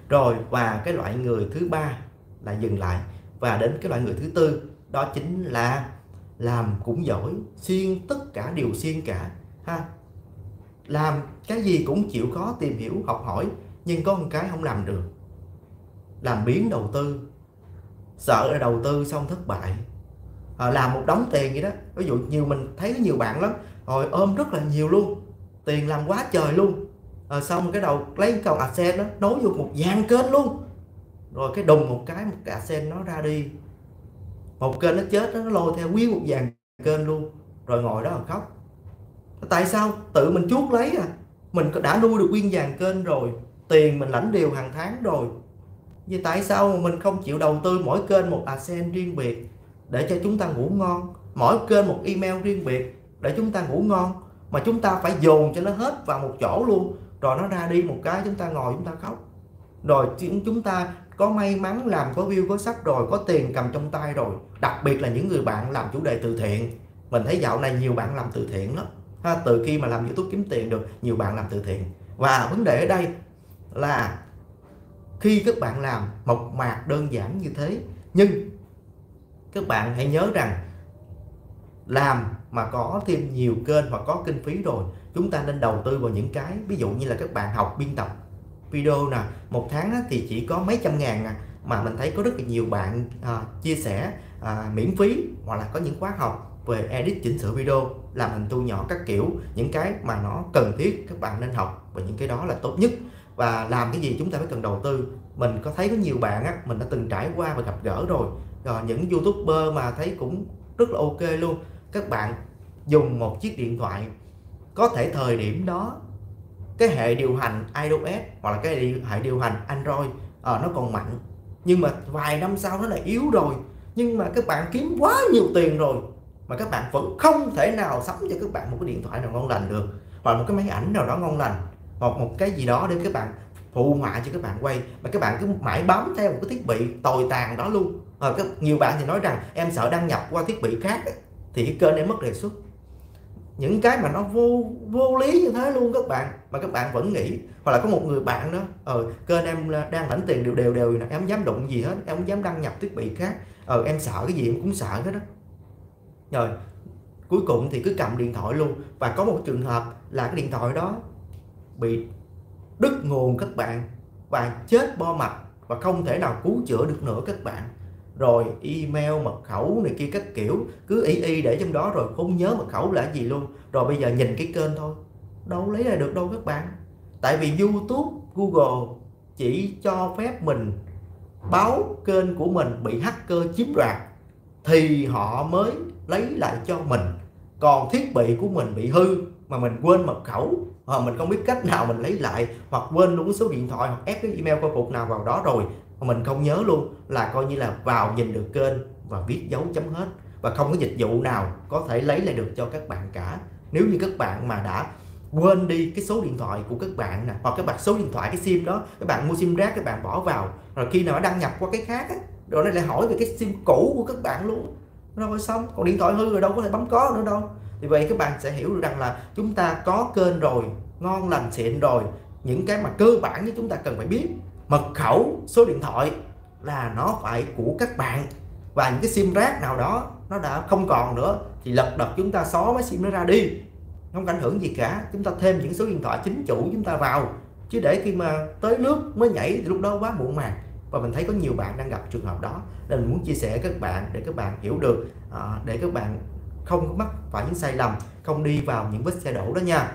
Rồi và cái loại người thứ ba là dừng lại, và đến cái loại người thứ tư đó chính là làm cũng giỏi, xuyên tất cả đều xuyên cả ha. Làm cái gì cũng chịu khó tìm hiểu học hỏi, nhưng có một cái không làm được, làm biến đầu tư. Sợ là đầu tư xong thất bại, à, làm một đống tiền vậy đó. Ví dụ nhiều mình thấy nhiều bạn lắm, rồi ôm rất là nhiều luôn, tiền làm quá trời luôn, à, xong cái đầu lấy con AdSense đó nối vô một dàn kênh luôn, rồi cái đùng một cái một cái AdSense nó ra đi, một kênh nó chết đó, nó lôi theo nguyên một dàn kênh luôn, rồi ngồi đó mà khóc. Tại sao? Tự mình chuốc lấy à, mình đã nuôi được nguyên dàn kênh rồi, tiền mình lãnh đều hàng tháng rồi, vì tại sao mà mình không chịu đầu tư mỗi kênh một AdSense riêng biệt để cho chúng ta ngủ ngon, mỗi kênh một email riêng biệt để chúng ta ngủ ngon, mà chúng ta phải dồn cho nó hết vào một chỗ luôn, rồi nó ra đi một cái chúng ta ngồi chúng ta khóc. Rồi chúng ta có may mắn làm có view có sách rồi, có tiền cầm trong tay rồi, đặc biệt là những người bạn làm chủ đề từ thiện. Mình thấy dạo này nhiều bạn làm từ thiện lắm ha, từ khi mà làm YouTube kiếm tiền được, nhiều bạn làm từ thiện. Và vấn đề ở đây là khi các bạn làm mộc mạc đơn giản như thế, nhưng các bạn hãy nhớ rằng làm mà có thêm nhiều kênh hoặc có kinh phí rồi, chúng ta nên đầu tư vào những cái ví dụ như là các bạn học biên tập video nè, một tháng thì chỉ có mấy trăm ngàn nè, mà mình thấy có rất là nhiều bạn à, chia sẻ à, miễn phí, hoặc là có những khóa học về edit chỉnh sửa video, làm hình thu nhỏ các kiểu, những cái mà nó cần thiết các bạn nên học, và những cái đó là tốt nhất. Và làm cái gì chúng ta phải cần đầu tư. Mình có thấy có nhiều bạn á, mình đã từng trải qua và gặp gỡ rồi, rồi những YouTuber mà thấy cũng rất là ok luôn. Các bạn dùng một chiếc điện thoại, có thể thời điểm đó cái hệ điều hành iOS hoặc là cái hệ điều hành Android à, nó còn mạnh, nhưng mà vài năm sau nó lại yếu rồi, nhưng mà các bạn kiếm quá nhiều tiền rồi mà các bạn vẫn không thể nào sắm cho các bạn một cái điện thoại nào ngon lành được, hoặc một cái máy ảnh nào đó ngon lành, hoặc một cái gì đó để các bạn phụ họa cho các bạn quay, mà các bạn cứ mãi bám theo một cái thiết bị tồi tàn đó luôn. À, các, nhiều bạn thì nói rằng em sợ đăng nhập qua thiết bị khác thì cái kênh em mất đề xuất. Những cái mà nó vô vô lý như thế luôn các bạn, mà các bạn vẫn nghĩ. Hoặc là có một người bạn đó, ờ kênh em đang lãnh tiền đều đều đều nè, em không dám đụng gì hết, em không dám đăng nhập thiết bị khác, ờ em sợ cái gì em cũng sợ hết đó. Rồi cuối cùng thì cứ cầm điện thoại luôn. Và có một trường hợp là cái điện thoại đó bị đứt nguồn các bạn, và chết bo mạch và không thể nào cứu chữa được nữa các bạn. Rồi email mật khẩu này kia các kiểu cứ y y để trong đó, rồi không nhớ mật khẩu là gì luôn. Rồi bây giờ nhìn cái kênh thôi, đâu lấy ra được đâu các bạn. Tại vì YouTube, Google chỉ cho phép mình báo kênh của mình bị hacker chiếm đoạt thì họ mới lấy lại cho mình. Còn thiết bị của mình bị hư mà mình quên mật khẩu, à, mình không biết cách nào mình lấy lại, hoặc quên luôn số điện thoại, hoặc ép cái email khôi phục nào vào đó rồi mà mình không nhớ luôn, là coi như là vào nhìn được kênh và viết dấu chấm hết, và không có dịch vụ nào có thể lấy lại được cho các bạn cả. Nếu như các bạn mà đã quên đi cái số điện thoại của các bạn nè, hoặc các bạn số điện thoại cái sim đó, các bạn mua sim rác các bạn bỏ vào, rồi khi nào đăng nhập qua cái khác á, rồi nó lại hỏi về cái sim cũ của các bạn luôn, rồi xong. Còn điện thoại hư rồi đâu có thể bấm có nữa đâu. Thì vậy các bạn sẽ hiểu được rằng là chúng ta có kênh rồi, ngon lành xịn rồi, những cái mà cơ bản như chúng ta cần phải biết, mật khẩu, số điện thoại là nó phải của các bạn. Và những cái sim rác nào đó nó đã không còn nữa thì lật đật chúng ta xóa mấy sim nó ra đi, không ảnh hưởng gì cả. Chúng ta thêm những số điện thoại chính chủ chúng ta vào, chứ để khi mà tới nước mới nhảy thì lúc đó quá muộn màng. Và mình thấy có nhiều bạn đang gặp trường hợp đó, nên mình muốn chia sẻ với các bạn để các bạn hiểu được, à, để các bạn không có mắc phải những sai lầm, không đi vào những vết xe đổ đó nha.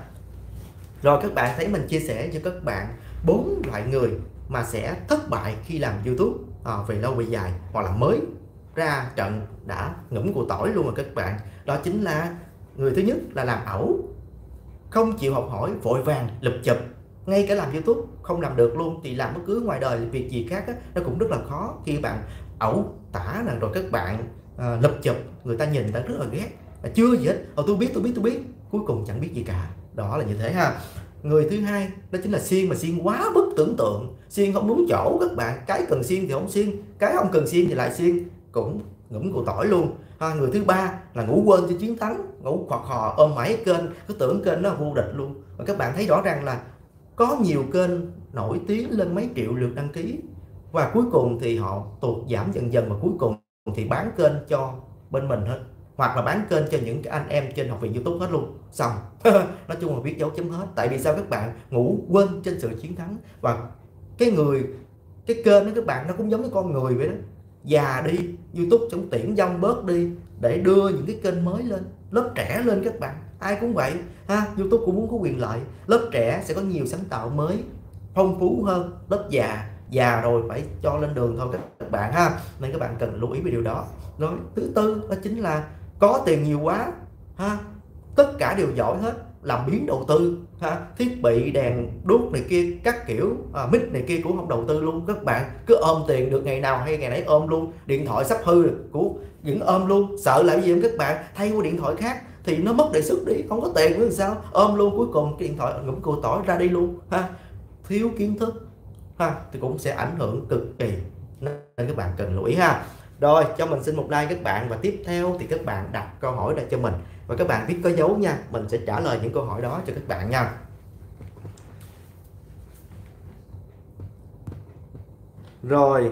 Rồi các bạn thấy mình chia sẻ cho các bạn bốn loại người mà sẽ thất bại khi làm YouTube à, về lâu về dài, hoặc là mới ra trận đã ngủm củ tỏi luôn rồi các bạn. Đó chính là người thứ nhất là làm ẩu, không chịu học hỏi, vội vàng lụp chụp. Ngay cả làm YouTube không làm được luôn thì làm bất cứ ngoài đời việc gì khác á, nó cũng rất là khó. Khi bạn ẩu tả nè, rồi các bạn à, lụp chụp, người ta nhìn ta rất là ghét, à, chưa gì hết, ờ, tôi biết tôi biết tôi biết cuối cùng chẳng biết gì cả. Đó là như thế ha. Người thứ hai đó chính là xiên, mà xiên quá mức tưởng tượng, xiên không đúng chỗ các bạn. Cái cần xiên thì không xiên, cái không cần xiên thì lại xiên, cũng ngủm củ tỏi luôn ha. Người thứ ba là ngủ quên cho chiến thắng, ngủ khò khò ôm mãi kênh, cứ tưởng kênh nó vô địch luôn. Và các bạn thấy rõ ràng là có nhiều kênh nổi tiếng lên mấy triệu lượt đăng ký, và cuối cùng thì họ tụt giảm dần dần, và cuối cùng thì bán kênh cho bên mình hết, hoặc là bán kênh cho những cái anh em trên học viện YouTube hết luôn, xong. Nói chung là biết dấu chấm hết. Tại vì sao? Các bạn ngủ quên trên sự chiến thắng. Và cái người cái kênh đó các bạn, nó cũng giống như con người vậy đó, già đi YouTube chống tiễn dông bớt đi để đưa những cái kênh mới lên, lớp trẻ lên. Các bạn ai cũng vậy ha, YouTube cũng muốn có quyền lợi, lớp trẻ sẽ có nhiều sáng tạo mới, phong phú hơn lớp già. Già rồi phải cho lên đường thôi các, các bạn ha, nên các bạn cần lưu ý về điều đó. Rồi thứ tư đó chính là có tiền nhiều quá ha, tất cả đều giỏi hết, làm biến đầu tư ha, thiết bị đèn đuốc này kia các kiểu, à, mic này kia cũng không đầu tư luôn. Các bạn cứ ôm tiền, được ngày nào hay ngày nấy ôm luôn. Điện thoại sắp hư cũng vẫn ôm luôn, sợ lại gì không? Các bạn thay qua điện thoại khác thì nó mất đề xuất đi, không có tiền nữa thì sao, ôm luôn, cuối cùng cái điện thoại ngủm cùi tỏi ra đi luôn ha. Thiếu kiến thức ha thì cũng sẽ ảnh hưởng cực kỳ, nên các bạn cần lưu ý ha. Rồi cho mình xin một like các bạn, và tiếp theo thì các bạn đặt câu hỏi ra cho mình, và các bạn viết có dấu nha, mình sẽ trả lời những câu hỏi đó cho các bạn nha. Rồi,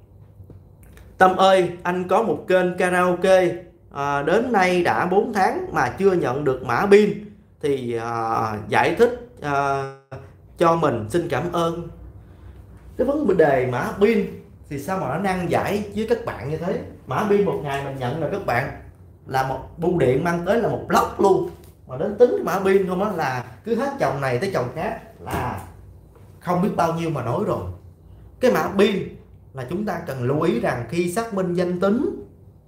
Tâm ơi, anh có một kênh karaoke à, đến nay đã bốn tháng mà chưa nhận được mã pin, thì à, giải thích à, cho mình, xin cảm ơn. Cái vấn đề mã pin thì sao mà nó nan giải với các bạn như thế? Mã pin một ngày mình nhận là các bạn là một bưu điện mang tới là một block luôn, mà đến tính mã pin không đó là cứ hết chồng này tới chồng khác là không biết bao nhiêu mà nói rồi. Cái mã pin là chúng ta cần lưu ý rằng khi xác minh danh tính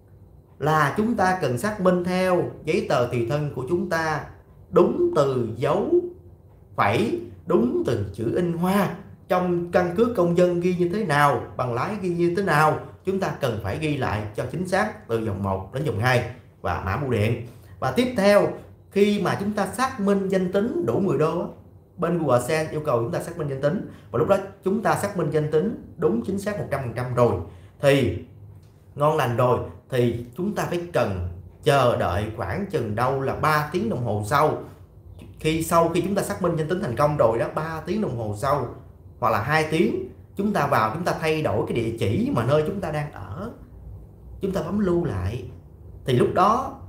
là chúng ta cần xác minh theo giấy tờ tùy thân của chúng ta, đúng từ dấu phẩy, đúng từ chữ in hoa. Trong căn cước công dân ghi như thế nào, bằng lái ghi như thế nào, chúng ta cần phải ghi lại cho chính xác từ dòng một đến dòng hai và mã bưu điện. Và tiếp theo, khi mà chúng ta xác minh danh tính đủ mười đô, bên Google Adsense yêu cầu chúng ta xác minh danh tính, và lúc đó chúng ta xác minh danh tính đúng chính xác một trăm phần trăm rồi thì ngon lành rồi, thì chúng ta phải cần chờ đợi khoảng chừng đâu là ba tiếng đồng hồ sau. Khi sau khi chúng ta xác minh danh tính thành công rồi đó, ba tiếng đồng hồ sau hoặc là hai tiếng, chúng ta vào chúng ta thay đổi cái địa chỉ mà nơi chúng ta đang ở, chúng ta bấm lưu lại, thì lúc đó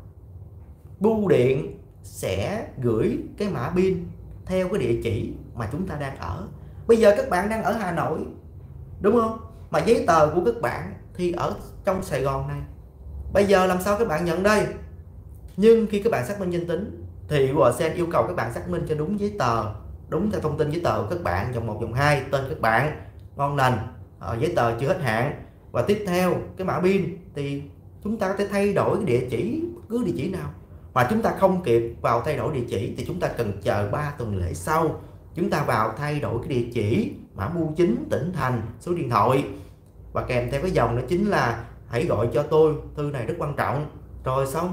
bưu điện sẽ gửi cái mã pin theo cái địa chỉ mà chúng ta đang ở. Bây giờ các bạn đang ở Hà Nội đúng không, mà giấy tờ của các bạn thì ở trong Sài Gòn này, bây giờ làm sao các bạn nhận đây? Nhưng khi các bạn xác minh danh tính thì Google Adsense yêu cầu các bạn xác minh cho đúng giấy tờ, đúng theo thông tin giấy tờ của các bạn, dòng một dòng hai, tên các bạn, ngon lành, à, giấy tờ chưa hết hạn. Và tiếp theo cái mã pin thì chúng ta có thể thay đổi cái địa chỉ, cứ địa chỉ nào mà chúng ta không kịp vào thay đổi địa chỉ thì chúng ta cần chờ ba tuần lễ sau, chúng ta vào thay đổi cái địa chỉ, mã bưu chính, tỉnh thành, số điện thoại, và kèm theo cái dòng đó chính là hãy gọi cho tôi, thư này rất quan trọng. Rồi xong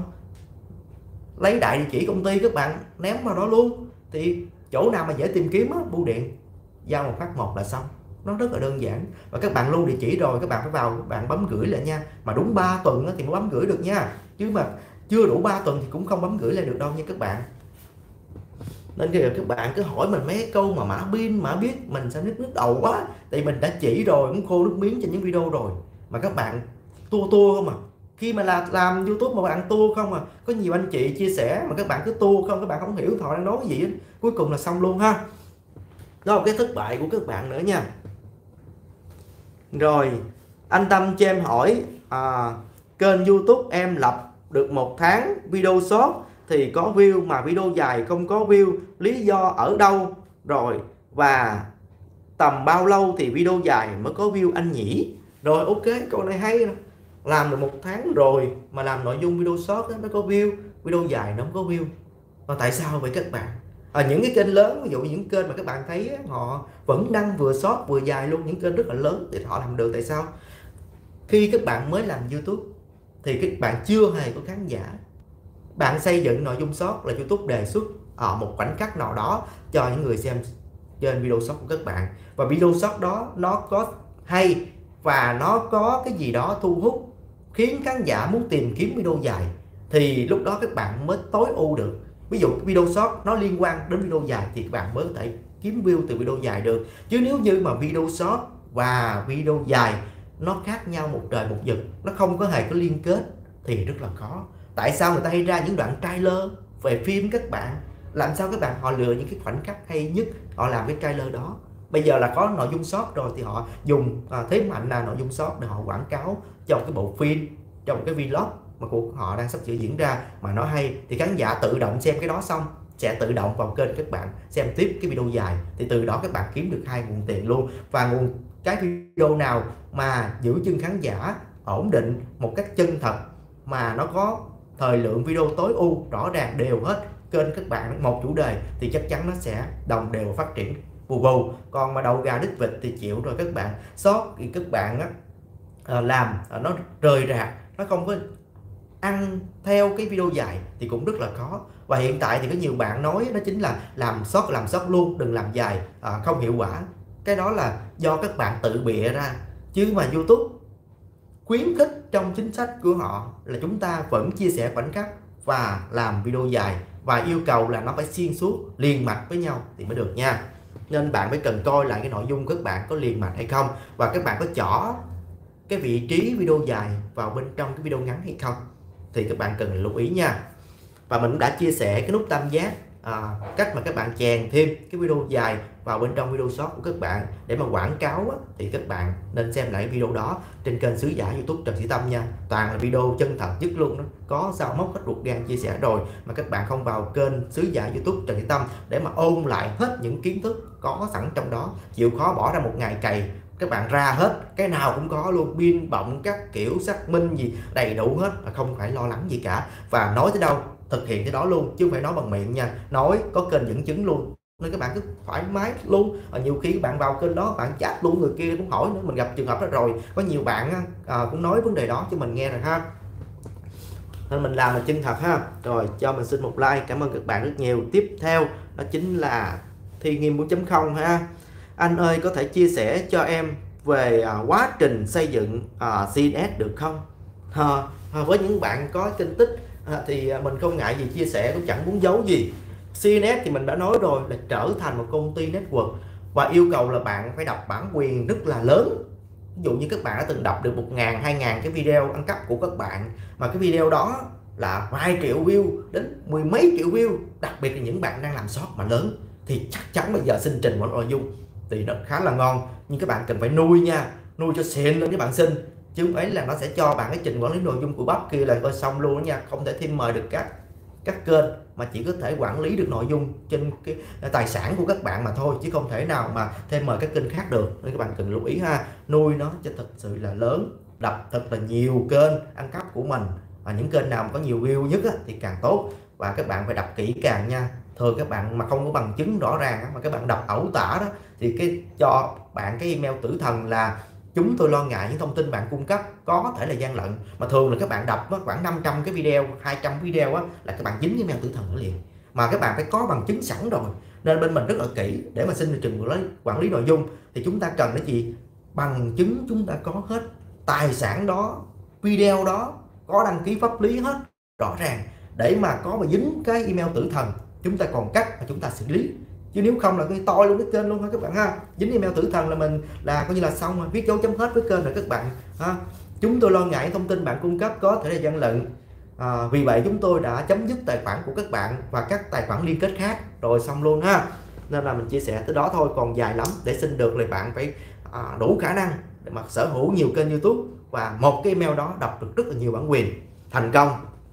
lấy đại địa chỉ công ty các bạn ném vào đó luôn, thì chỗ nào mà dễ tìm kiếm á, bưu điện giao một phát một là xong. Nó rất là đơn giản. Và các bạn lưu địa chỉ rồi các bạn phải vào, các bạn bấm gửi lại nha, mà đúng ba tuần thì mới bấm gửi được nha, chứ mà chưa đủ ba tuần thì cũng không bấm gửi lại được đâu nha các bạn. Nên khi các bạn cứ hỏi mình mấy câu mà mã pin, mã biết, mình sẽ nứt nứt đầu quá, tại mình đã chỉ rồi, cũng khô nước miếng trên những video rồi mà các bạn tua tua không à. Khi mà làm, làm YouTube mà bạn tua không à, có nhiều anh chị chia sẻ mà các bạn cứ tua không, các bạn không hiểu họ đang nói cái gì hết, cuối cùng là xong luôn ha. Đó là cái thất bại của các bạn nữa nha. Rồi anh Tâm cho em hỏi, à, kênh YouTube em lập được một tháng video short thì có view mà video dài không có view, lý do ở đâu rồi, và tầm bao lâu thì video dài mới có view anh nhỉ? Rồi ok, câu này hay nè. Làm được một tháng rồi mà làm nội dung video short đó, nó có view, video dài nó không có view. Và tại sao vậy các bạn? À, những cái kênh lớn, ví dụ những kênh mà các bạn thấy họ vẫn đăng vừa short vừa dài luôn, những kênh rất là lớn thì họ làm được. Tại sao? Khi các bạn mới làm YouTube thì các bạn chưa hề có khán giả, bạn xây dựng nội dung short là YouTube đề xuất ở một khoảnh khắc nào đó cho những người xem trên video short của các bạn, và video short đó nó có hay và nó có cái gì đó thu hút khiến khán giả muốn tìm kiếm video dài, thì lúc đó các bạn mới tối ưu được. Ví dụ video short nó liên quan đến video dài thì các bạn mới có thể kiếm view từ video dài được. Chứ nếu như mà video short và video dài nó khác nhau một trời một vực, nó không có hề có liên kết thì rất là khó. Tại sao người ta hay ra những đoạn trailer về phim các bạn? Làm sao các bạn họ lựa những cái khoảnh khắc hay nhất họ làm cái trailer đó. Bây giờ là có nội dung short rồi thì họ dùng à, thế mạnh là nội dung short để họ quảng cáo trong cái bộ phim, trong cái vlog mà của họ đang sắp sửa diễn ra mà nó hay, thì khán giả tự động xem cái đó xong sẽ tự động vào kênh các bạn xem tiếp cái video dài, thì từ đó các bạn kiếm được hai nguồn tiền luôn. Và nguồn cái video nào mà giữ chân khán giả ổn định một cách chân thật mà nó có thời lượng video tối ưu rõ ràng đều hết kênh các bạn một chủ đề thì chắc chắn nó sẽ đồng đều phát triển vù vù. Còn mà đầu gà đít vịt thì chịu rồi các bạn. Short thì các bạn á, à, làm à, nó rời rạc, nó không có ăn theo cái video dài thì cũng rất là khó. Và hiện tại thì có nhiều bạn nói đó chính là làm short làm short luôn, đừng làm dài, à, không hiệu quả. Cái đó là do các bạn tự bịa ra, chứ mà YouTube khuyến khích trong chính sách của họ là chúng ta vẫn chia sẻ khoảnh khắc và làm video dài, và yêu cầu là nó phải xuyên suốt liền mạch với nhau thì mới được nha. Nên bạn phải cần coi lại cái nội dung các bạn có liền mạch hay không, và các bạn có chỏ cái vị trí video dài vào bên trong cái video ngắn hay không, thì các bạn cần lưu ý nha. Và mình cũng đã chia sẻ cái nút tam giác, à, cách mà các bạn chèn thêm cái video dài vào bên trong video short của các bạn để mà quảng cáo á, thì các bạn nên xem lại video đó trên kênh Sứ Giả YouTube Trần Sĩ Tâm nha. Toàn là video chân thật nhất luôn đó, có sao móc hết ruột gan chia sẻ rồi mà các bạn không vào kênh Sứ Giả YouTube Trần Sĩ Tâm để mà ôn lại hết những kiến thức có sẵn trong đó, chịu khó bỏ ra một ngày cày các bạn ra hết, cái nào cũng có luôn, pin bọng các kiểu xác minh gì đầy đủ hết, không phải lo lắng gì cả. Và nói tới đâu thực hiện tới đó luôn, chứ không phải nói bằng miệng nha, nói có kênh dẫn chứng luôn, nên các bạn cứ thoải mái luôn. À, nhiều khi bạn vào kênh đó bạn chat luôn, người kia cũng hỏi nữa, mình gặp trường hợp đó rồi, có nhiều bạn à, cũng nói vấn đề đó cho mình nghe rồi ha, nên mình làm là chân thật ha. Rồi cho mình xin một like, cảm ơn các bạn rất nhiều. Tiếp theo đó chính là Thi Nghiêm bốn chấm không ha. Anh ơi có thể chia sẻ cho em về à, quá trình xây dựng à, xê en ét được không? À, à, với những bạn có kênh tích à, thì mình không ngại gì chia sẻ, cũng chẳng muốn giấu gì. xê en ét thì mình đã nói rồi là trở thành một công ty network và yêu cầu là bạn phải đọc bản quyền rất là lớn. Ví dụ như các bạn đã từng đọc được một ngàn, hai ngàn cái video ăn cắp của các bạn, mà cái video đó là vài triệu view đến mười mấy triệu view, đặc biệt là những bạn đang làm short mà lớn, thì chắc chắn bây giờ xin trình một nội dung thì nó khá là ngon, nhưng các bạn cần phải nuôi nha, nuôi cho xịn lên các bạn xin, chứ không ấy là nó sẽ cho bạn cái trình quản lý nội dung của bắp kia là coi xong luôn đó nha, không thể thêm mời được các các kênh, mà chỉ có thể quản lý được nội dung trên cái tài sản của các bạn mà thôi, chứ không thể nào mà thêm mời các kênh khác được. Nên các bạn cần lưu ý ha, nuôi nó cho thật sự là lớn, đập thật là nhiều kênh ăn cắp của mình, và những kênh nào mà có nhiều view nhất á, thì càng tốt, và các bạn phải đọc kỹ càng nha. Thường các bạn mà không có bằng chứng rõ ràng á, mà các bạn đọc ẩu tả đó thì cái cho bạn cái email tử thần là chúng tôi lo ngại những thông tin bạn cung cấp có thể là gian lận, mà thường là các bạn đọc nó khoảng năm trăm cái video, hai trăm video á, là các bạn dính email tử thần nó liền, mà các bạn phải có bằng chứng sẵn rồi. Nên bên mình rất là kỹ để mà xin được trình quản lý, quản lý nội dung thì chúng ta cần cái gì? Bằng chứng chúng ta có hết, tài sản đó, video đó có đăng ký pháp lý hết rõ ràng, để mà có mà dính cái email tử thần chúng ta còn cách mà chúng ta xử lý, chứ nếu không là cái toi luôn cái kênh luôn ha các bạn ha. Dính email tử thần là mình là coi như là xong rồi, viết dấu chấm hết với kênh rồi các bạn ha. Chúng tôi lo ngại thông tin bạn cung cấp có thể là gian lận, à, vì vậy chúng tôi đã chấm dứt tài khoản của các bạn và các tài khoản liên kết khác, rồi xong luôn ha. Nên là mình chia sẻ tới đó thôi, còn dài lắm. Để xin được thì bạn phải à, đủ khả năng để mà sở hữu nhiều kênh YouTube và một cái email đó đọc được rất là nhiều bản quyền thành công.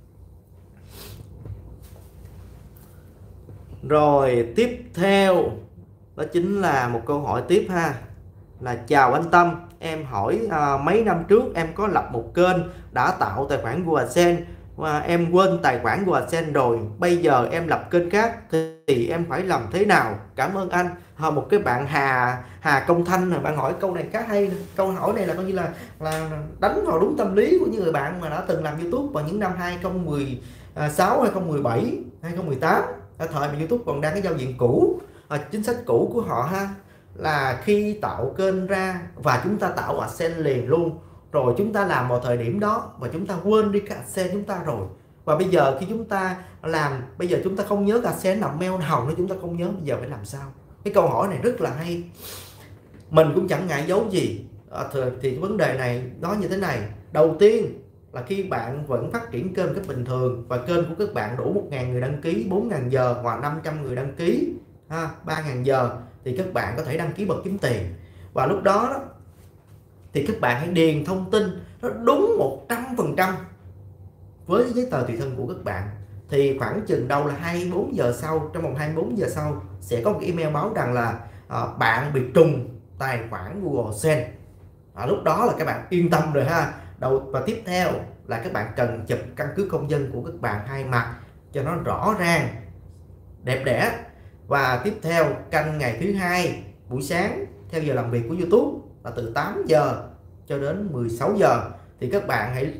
Rồi tiếp theo đó chính là một câu hỏi tiếp ha, là chào anh Tâm, em hỏi à, mấy năm trước em có lập một kênh đã tạo tài khoản Google AdSense và em quên tài khoản Google AdSense rồi, bây giờ em lập kênh khác thì, thì em phải làm thế nào? Cảm ơn anh. À, một cái bạn Hà Hà Công Thanh này, bạn hỏi câu này khá hay. Câu hỏi này là coi như là là đánh vào đúng tâm lý của những người bạn mà đã từng làm YouTube vào những năm hai không một sáu, hai không một bảy, hai không một tám, ở thời mà YouTube còn đang cái giao diện cũ, à, chính sách cũ của họ ha, là khi tạo kênh ra và chúng ta tạo AdSense liền luôn, rồi chúng ta làm vào thời điểm đó và chúng ta quên đi cái AdSense chúng ta rồi, và bây giờ khi chúng ta làm, bây giờ chúng ta không nhớ cái AdSense nằm mail nào nữa, chúng ta không nhớ, bây giờ phải làm sao? Cái câu hỏi này rất là hay, mình cũng chẳng ngại giấu gì. à, thì, thì vấn đề này nói như thế này. Đầu tiên là khi bạn vẫn phát triển kênh cách bình thường và kênh của các bạn đủ một nghìn người đăng ký, bốn nghìn giờ hoặc năm trăm người đăng ký, ha, ba nghìn giờ, thì các bạn có thể đăng ký bật kiếm tiền. Và lúc đó, đó thì các bạn hãy điền thông tin nó đúng một trăm phần trăm với giấy tờ tùy thân của các bạn. Thì khoảng chừng đâu là hai mươi bốn giờ sau, trong vòng hai mươi bốn giờ sau sẽ có một cái email báo rằng là à, bạn bị trùng tài khoản Google Send. à, lúc đó là các bạn yên tâm rồi ha. Đầu và tiếp theo là các bạn cần chụp căn cước công dân của các bạn hai mặt cho nó rõ ràng, đẹp đẽ. Và tiếp theo canh ngày thứ hai buổi sáng theo giờ làm việc của YouTube là từ tám giờ cho đến mười sáu giờ, thì các bạn hãy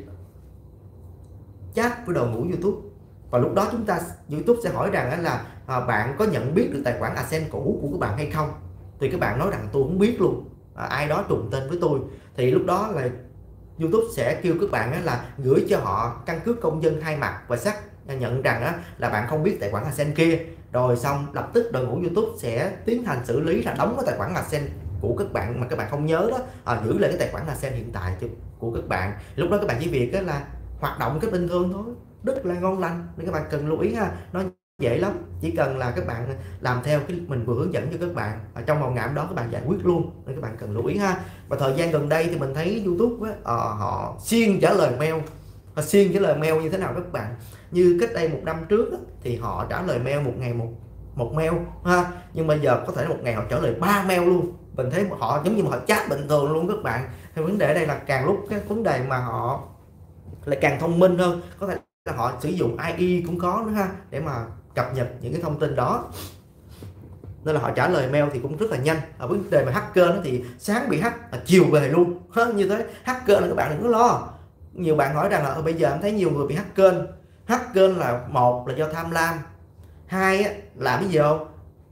chat với đội ngũ YouTube. Và lúc đó chúng ta YouTube sẽ hỏi rằng là à, bạn có nhận biết được tài khoản AdSense cũ của các bạn hay không. Thì các bạn nói rằng tôi không biết luôn, à, ai đó trùng tên với tôi. Thì lúc đó là YouTube sẽ kêu các bạn là gửi cho họ căn cước công dân hai mặt và xác nhận rằng là bạn không biết tài khoản AdSense kia. Rồi xong lập tức đội ngũ YouTube sẽ tiến hành xử lý là đóng cái tài khoản AdSense của các bạn mà các bạn không nhớ đó, à, giữ lại cái tài khoản AdSense hiện tại của các bạn. Lúc đó các bạn chỉ việc là hoạt động cái bình thường thôi, rất là ngon lành. Nên các bạn cần lưu ý ha, nó dễ lắm, chỉ cần là các bạn làm theo cái mình vừa hướng dẫn cho các bạn, ở trong vòng ngày hôm đó các bạn giải quyết luôn. Nên các bạn cần lưu ý ha. Và thời gian gần đây thì mình thấy YouTube á, uh, họ siêng trả lời mail. Họ siêng trả lời mail như thế nào các bạn? Như cách đây một năm trước á, thì họ trả lời mail một ngày một một mail ha, nhưng bây giờ có thể một ngày họ trả lời ba mail luôn. Mình thấy họ giống như mà họ chat bình thường luôn các bạn. Thì vấn đề ở đây là càng lúc cái vấn đề mà họ lại càng thông minh hơn, có thể là họ sử dụng i e cũng có nữa ha, để mà cập nhật những cái thông tin đó. Nên là họ trả lời mail thì cũng rất là nhanh. Ở vấn đề mà hacker nó thì sáng bị hack, chiều về luôn. Như thế hacker là các bạn đừng có lo. Nhiều bạn hỏi rằng là bây giờ em thấy nhiều người bị hack kênh. Hack kênh là một là do tham lam, hai là cái gì không?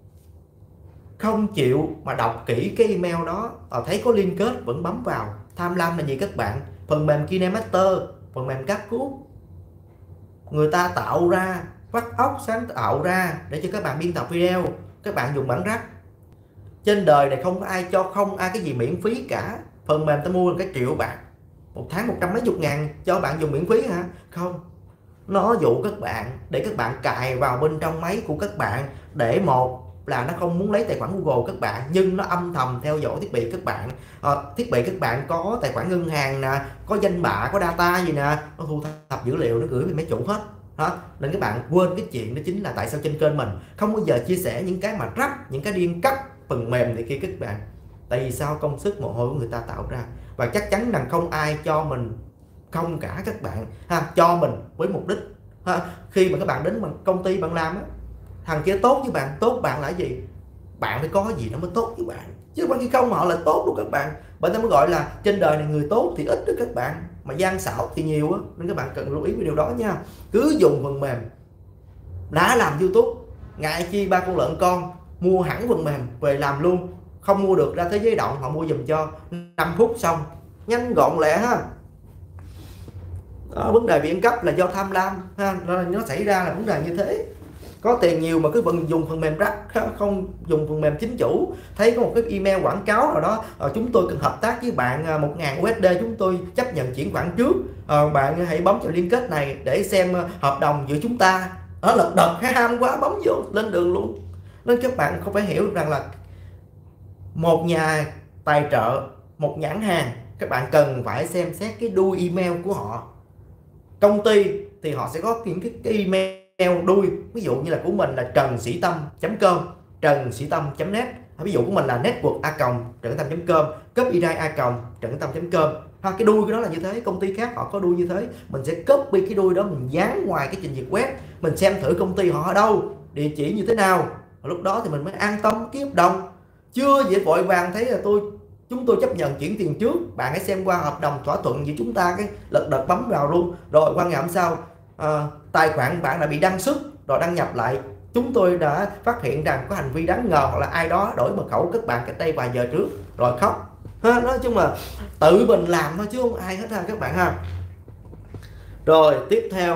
Không chịu mà đọc kỹ cái email đó, thấy có liên kết vẫn bấm vào. Tham lam là gì các bạn? Phần mềm KineMaster, phần mềm cắt cút, người ta tạo ra, vắt óc sáng tạo ra để cho các bạn biên tập video, các bạn dùng bản rắc. Trên đời này không có ai cho không ai cái gì miễn phí cả. Phần mềm ta mua là cái triệu bạc, một tháng một trăm mấy chục ngàn cho bạn dùng miễn phí hả? Không, nó dụ các bạn để các bạn cài vào bên trong máy của các bạn, để một là nó không muốn lấy tài khoản Google các bạn, nhưng nó âm thầm theo dõi thiết bị các bạn. à, thiết bị các bạn có tài khoản ngân hàng nè, có danh bạ, có data gì nè, nó thu thập dữ liệu, nó gửi về máy chủ hết đó. Nên các bạn quên cái chuyện đó, chính là tại sao trên kênh mình không bao giờ chia sẻ những cái mà rắc, những cái điên cắp phần mềm này kia các bạn. Tại vì sao? Công sức mồ hôi của người ta tạo ra, và chắc chắn rằng không ai cho mình không cả các bạn ha, cho mình với mục đích ha. Khi mà các bạn đến công ty bạn làm á, thằng kia tốt với bạn, tốt bạn là gì? Bạn phải có gì nó mới tốt với bạn, chứ khi không họ là tốt luôn các bạn. Bởi ta mới gọi là trên đời này người tốt thì ít đó các bạn, mà gian xảo thì nhiều á. Nên các bạn cần lưu ý với điều đó nha. Cứ dùng phần mềm đã làm YouTube, ngại chi ba con lợn con, mua hẳn phần mềm về làm luôn. Không mua được ra thế giới động họ mua giùm cho, năm phút xong, nhanh gọn lẹ ha. Đó, vấn đề bị ăn cắp là do tham lam ha, nó xảy ra là vấn đề như thế. Có tiền nhiều mà cứ vẫn dùng phần mềm rắc, không dùng phần mềm chính chủ. Thấy có một cái email quảng cáo nào đó, chúng tôi cần hợp tác với bạn một nghìn u ét đê, chúng tôi chấp nhận chuyển khoản trước, bạn hãy bấm vào liên kết này để xem hợp đồng giữa chúng ta. Đó, lật đật ham quá bấm vô lên đường luôn. Nên các bạn không phải hiểu rằng là một nhà tài trợ, một nhãn hàng, các bạn cần phải xem xét cái đuôi email của họ. Công ty thì họ sẽ có những cái, cái email đuôi, ví dụ như là của mình là trần sĩ tâm chấm com, trần sĩ tâm chấm net. Ví dụ của mình là network a còng trần tâm chấm com, copyright a còng trần tâm chấm com. Ha, cái đuôi của nó là như thế. Công ty khác họ có đuôi như thế, mình sẽ copy cái đuôi đó, mình dán ngoài cái trình duyệt web, mình xem thử công ty họ ở đâu, địa chỉ như thế nào. Và lúc đó thì mình mới an tâm ký hợp đồng. Chưa dễ vội vàng thấy là tôi chúng tôi chấp nhận chuyển tiền trước, bạn hãy xem qua hợp đồng thỏa thuận giữa chúng ta, cái lật đật bấm vào luôn. Rồi qua ngày hôm sau à, tài khoản bạn đã bị đăng xuất rồi đăng nhập lại, chúng tôi đã phát hiện rằng có hành vi đáng ngờ hoặc là ai đó đổi mật khẩu các bạn cách đây vài giờ trước, rồi khóc ha. Nói chung là tự mình làm thôi chứ không ai hết ha các bạn ha. Rồi tiếp theo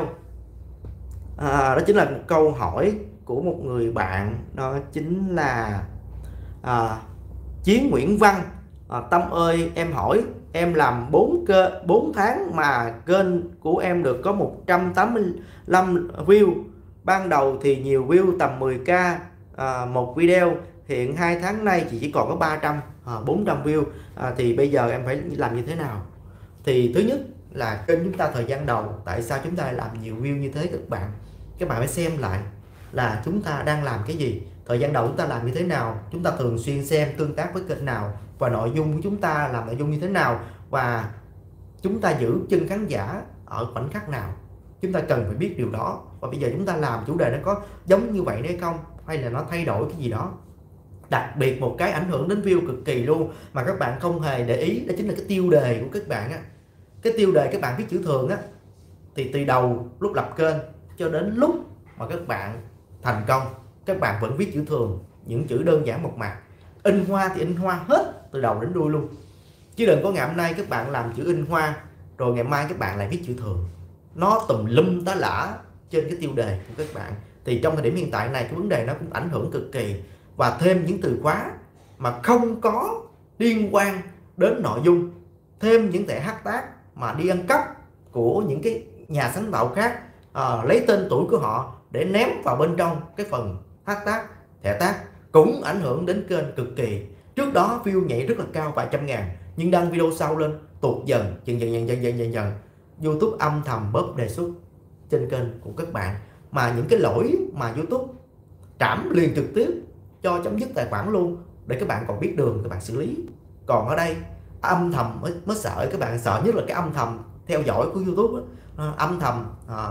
à, đó chính là một câu hỏi của một người bạn, đó chính là à, Chiến Nguyễn Văn, à, Tâm ơi em hỏi em làm bốn cơ bốn tháng mà kênh của em được có một trăm tám mươi lăm view, ban đầu thì nhiều view tầm mười k à, một video, hiện hai tháng nay thì chỉ còn có ba trăm à, bốn trăm view, à, thì bây giờ em phải làm như thế nào? Thì thứ nhất là kênh chúng ta thời gian đầu tại sao chúng ta làm nhiều view như thế các bạn? Các bạn phải xem lại là chúng ta đang làm cái gì, thời gian đầu chúng ta làm như thế nào, chúng ta thường xuyên xem tương tác với kênh nào, và nội dung của chúng ta làm nội dung như thế nào, và chúng ta giữ chân khán giả ở khoảnh khắc nào. Chúng ta cần phải biết điều đó. Và bây giờ chúng ta làm chủ đề nó có giống như vậy hay không, hay là nó thay đổi cái gì đó. Đặc biệt một cái ảnh hưởng đến view cực kỳ luôn mà các bạn không hề để ý, đó chính là cái tiêu đề của các bạn á. Cái tiêu đề các bạn viết chữ thường á, thì từ đầu lúc lập kênh cho đến lúc mà các bạn thành công, các bạn vẫn viết chữ thường, những chữ đơn giản một mặt. In hoa thì in hoa hết từ đầu đến đuôi luôn, chứ đừng có ngày hôm nay các bạn làm chữ in hoa rồi ngày mai các bạn lại viết chữ thường, nó tùm lum tá lả trên cái tiêu đề của các bạn. Thì trong thời điểm hiện tại này cái vấn đề nó cũng ảnh hưởng cực kỳ. Và thêm những từ khóa mà không có liên quan đến nội dung, thêm những thẻ hashtag mà đi ăn cắp của những cái nhà sáng tạo khác, à, lấy tên tuổi của họ để ném vào bên trong cái phần hashtag, thẻ tag, cũng ảnh hưởng đến kênh cực kỳ. Trước đó view nhảy rất là cao vài trăm ngàn, nhưng đăng video sau lên tụt dần dần dần dần dần dần dần dần. YouTube âm thầm bóp đề xuất trên kênh của các bạn, mà những cái lỗi mà YouTube trảm liền trực tiếp cho chấm dứt tài khoản luôn, để các bạn còn biết đường các bạn xử lý. Còn ở đây âm thầm mới, mới sợ, các bạn sợ nhất là cái âm thầm theo dõi của YouTube đó. Âm thầm à,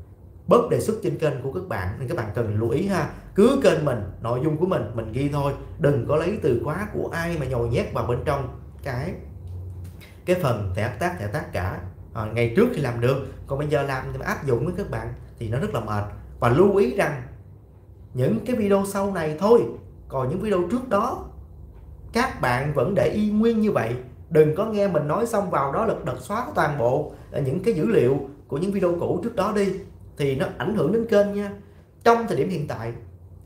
bớt đề xuất trên kênh của các bạn, nên các bạn cần lưu ý ha. Cứ kênh mình, nội dung của mình mình ghi thôi, đừng có lấy từ khóa của ai mà nhồi nhét vào bên trong cái cái phần thẻ tác thẻ tác cả. À, ngày trước thì làm được, còn bây giờ làm thì áp dụng với các bạn thì nó rất là mệt. Và lưu ý rằng những cái video sau này thôi, còn những video trước đó các bạn vẫn để y nguyên như vậy. Đừng có nghe mình nói xong vào đó lật đật xóa toàn bộ những cái dữ liệu của những video cũ trước đó đi, thì nó ảnh hưởng đến kênh nha. Trong thời điểm hiện tại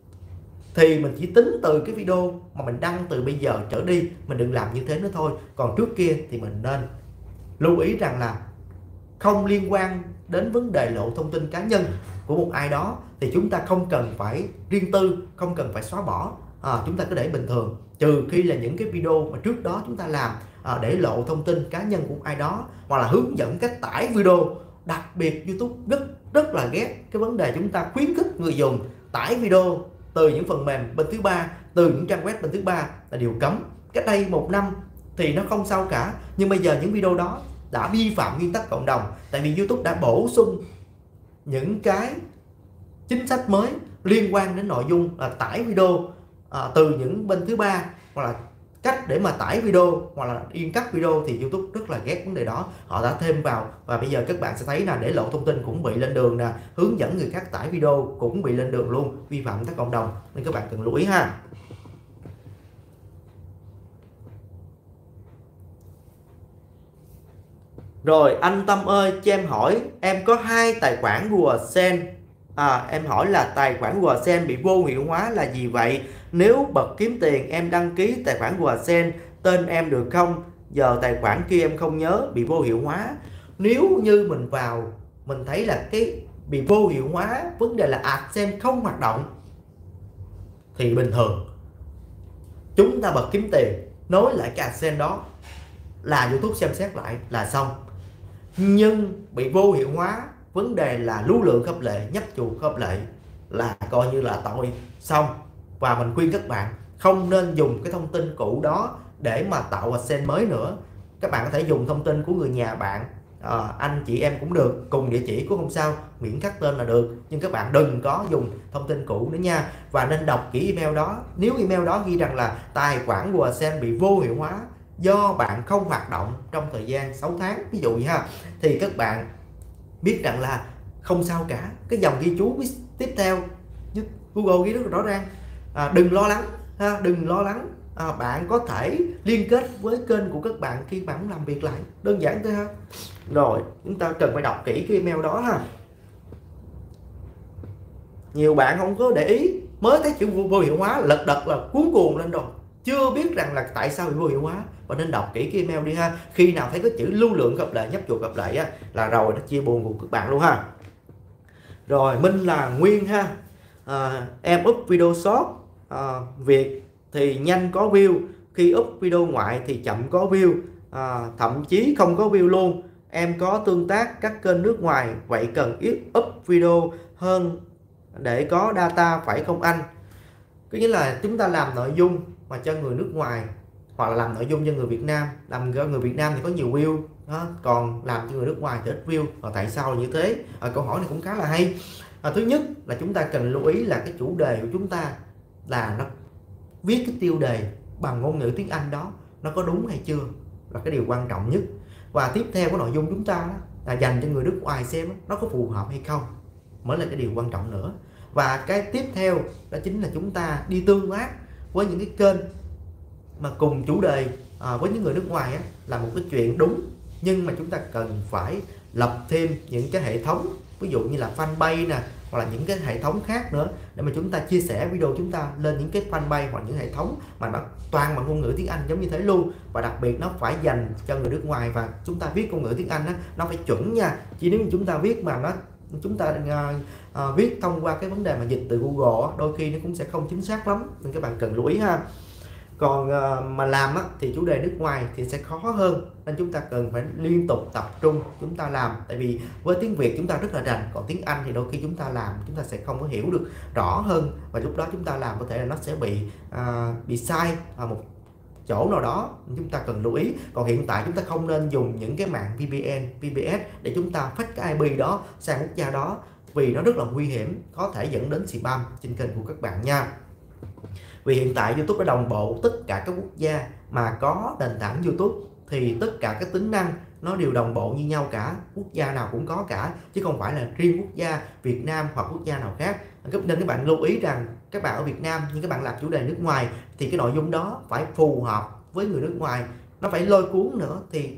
thì mình chỉ tính từ cái video mà mình đăng từ bây giờ trở đi, mình đừng làm như thế nữa thôi. Còn trước kia thì mình nên lưu ý rằng là không liên quan đến vấn đề lộ thông tin cá nhân của một ai đó thì chúng ta không cần phải riêng tư, không cần phải xóa bỏ, à, chúng ta cứ để bình thường. Trừ khi là những cái video mà trước đó chúng ta làm à, để lộ thông tin cá nhân của ai đó, hoặc là hướng dẫn cách tải video. Đặc biệt YouTube rất rất là ghét cái vấn đề chúng ta khuyến khích người dùng tải video từ những phần mềm bên thứ ba, từ những trang web bên thứ ba, là điều cấm. Cách đây một năm thì nó không sao cả, nhưng bây giờ những video đó đã vi phạm nguyên tắc cộng đồng, tại vì YouTube đã bổ sung những cái chính sách mới liên quan đến nội dung là tải video à, từ những bên thứ ba, hoặc là cách để mà tải video hoặc là yên cắt video, thì YouTube rất là ghét vấn đề đó. Họ đã thêm vào, và bây giờ các bạn sẽ thấy là để lộ thông tin cũng bị lên đường nè, hướng dẫn người khác tải video cũng bị lên đường luôn, vi phạm các cộng đồng, nên các bạn cần lưu ý ha. Rồi anh Tâm ơi cho em hỏi, em có hai tài khoản Google Adsense. À, em hỏi là tài khoản Google Adsense bị vô hiệu hóa là gì vậy? Nếu bật kiếm tiền em đăng ký tài khoản Google Adsense tên em được không? Giờ tài khoản kia em không nhớ, bị vô hiệu hóa. Nếu như mình vào mình thấy là cái bị vô hiệu hóa, vấn đề là Adsense không hoạt động, thì bình thường chúng ta bật kiếm tiền nối lại cái Adsense đó là YouTube xem xét lại là xong. Nhưng bị vô hiệu hóa, vấn đề là lưu lượng khớp lệ, nhấp chuột khớp lệ, là coi như là tội xong. Và mình khuyên các bạn không nên dùng cái thông tin cũ đó để mà tạo Adsense mới nữa. Các bạn có thể dùng thông tin của người nhà bạn, à, anh chị em cũng được, cùng địa chỉ cũng không sao, miễn khắc tên là được. Nhưng các bạn đừng có dùng thông tin cũ nữa nha. Và nên đọc kỹ email đó. Nếu email đó ghi rằng là tài khoản của Adsense bị vô hiệu hóa do bạn không hoạt động trong thời gian sáu tháng, ví dụ vậy ha, thì các bạn biết rằng là không sao cả. Cái dòng ghi chú tiếp theo Google ghi rất là rõ ràng, à, đừng lo lắng ha, đừng lo lắng, à, bạn có thể liên kết với kênh của các bạn khi bạn làm việc lại, đơn giản thôi ha. Rồi chúng ta cần phải đọc kỹ cái email đó ha. Nhiều bạn không có để ý, mới thấy chữ vô hiệu hóa lật đật là cuốn cuồng lên rồi, chưa biết rằng là tại sao bị vô hiệu hóa, và nên đọc kỹ cái email đi ha. Khi nào thấy có chữ lưu lượng gặp lại, nhấp chuột gặp lại á, là rồi nó chia buồn của các bạn luôn ha. Rồi Minh là Nguyên ha. À, em up video short à, Việt thì nhanh có view, khi up video ngoại thì chậm có view, à, thậm chí không có view luôn. Em có tương tác các kênh nước ngoài, vậy cần ít up video hơn để có data phải không anh? Có nghĩa là chúng ta làm nội dung mà cho người nước ngoài, hoặc là làm nội dung cho người Việt Nam. Làm cho người Việt Nam thì có nhiều view đó, còn làm cho người nước ngoài thì ít view. Và tại sao như thế? À, câu hỏi này cũng khá là hay. À, thứ nhất là chúng ta cần lưu ý là cái chủ đề của chúng ta là nó viết cái tiêu đề bằng ngôn ngữ tiếng Anh đó nó có đúng hay chưa, là cái điều quan trọng nhất. Và tiếp theo cái nội dung chúng ta đó, là dành cho người nước ngoài xem đó, nó có phù hợp hay không mới là cái điều quan trọng nữa. Và cái tiếp theo đó chính là chúng ta đi tương tác với những cái kênh mà cùng chủ đề à, với những người nước ngoài á, là một cái chuyện đúng, nhưng mà chúng ta cần phải lập thêm những cái hệ thống, ví dụ như là fanpage nè, hoặc là những cái hệ thống khác nữa, để mà chúng ta chia sẻ video chúng ta lên những cái fanpage hoặc những hệ thống mà nó toàn bằng ngôn ngữ tiếng Anh giống như thế luôn. Và đặc biệt nó phải dành cho người nước ngoài, và chúng ta viết ngôn ngữ tiếng Anh á, nó phải chuẩn nha. Chỉ nếu chúng ta viết mà nó chúng ta uh, uh, viết thông qua cái vấn đề mà dịch từ Google, đôi khi nó cũng sẽ không chính xác lắm, nên các bạn cần lưu ý ha. Còn uh, mà làm á, thì chủ đề nước ngoài thì sẽ khó hơn, nên chúng ta cần phải liên tục tập trung chúng ta làm. Tại vì với tiếng Việt chúng ta rất là rành, còn tiếng Anh thì đôi khi chúng ta làm chúng ta sẽ không có hiểu được rõ hơn, và lúc đó chúng ta làm có thể là nó sẽ bị uh, bị sai ở một chỗ nào đó, chúng ta cần lưu ý. Còn hiện tại chúng ta không nên dùng những cái mạng vê pê en, vê pê ét để chúng ta fetch cái i pê đó sang quốc gia đó, vì nó rất là nguy hiểm, có thể dẫn đến spam trên kênh của các bạn nha. Vì hiện tại YouTube đã đồng bộ tất cả các quốc gia mà có nền tảng YouTube, thì tất cả các tính năng nó đều đồng bộ như nhau cả, quốc gia nào cũng có cả, chứ không phải là riêng quốc gia Việt Nam hoặc quốc gia nào khác. Nên các bạn lưu ý rằng các bạn ở Việt Nam nhưng các bạn làm chủ đề nước ngoài thì cái nội dung đó phải phù hợp với người nước ngoài, nó phải lôi cuốn nữa thì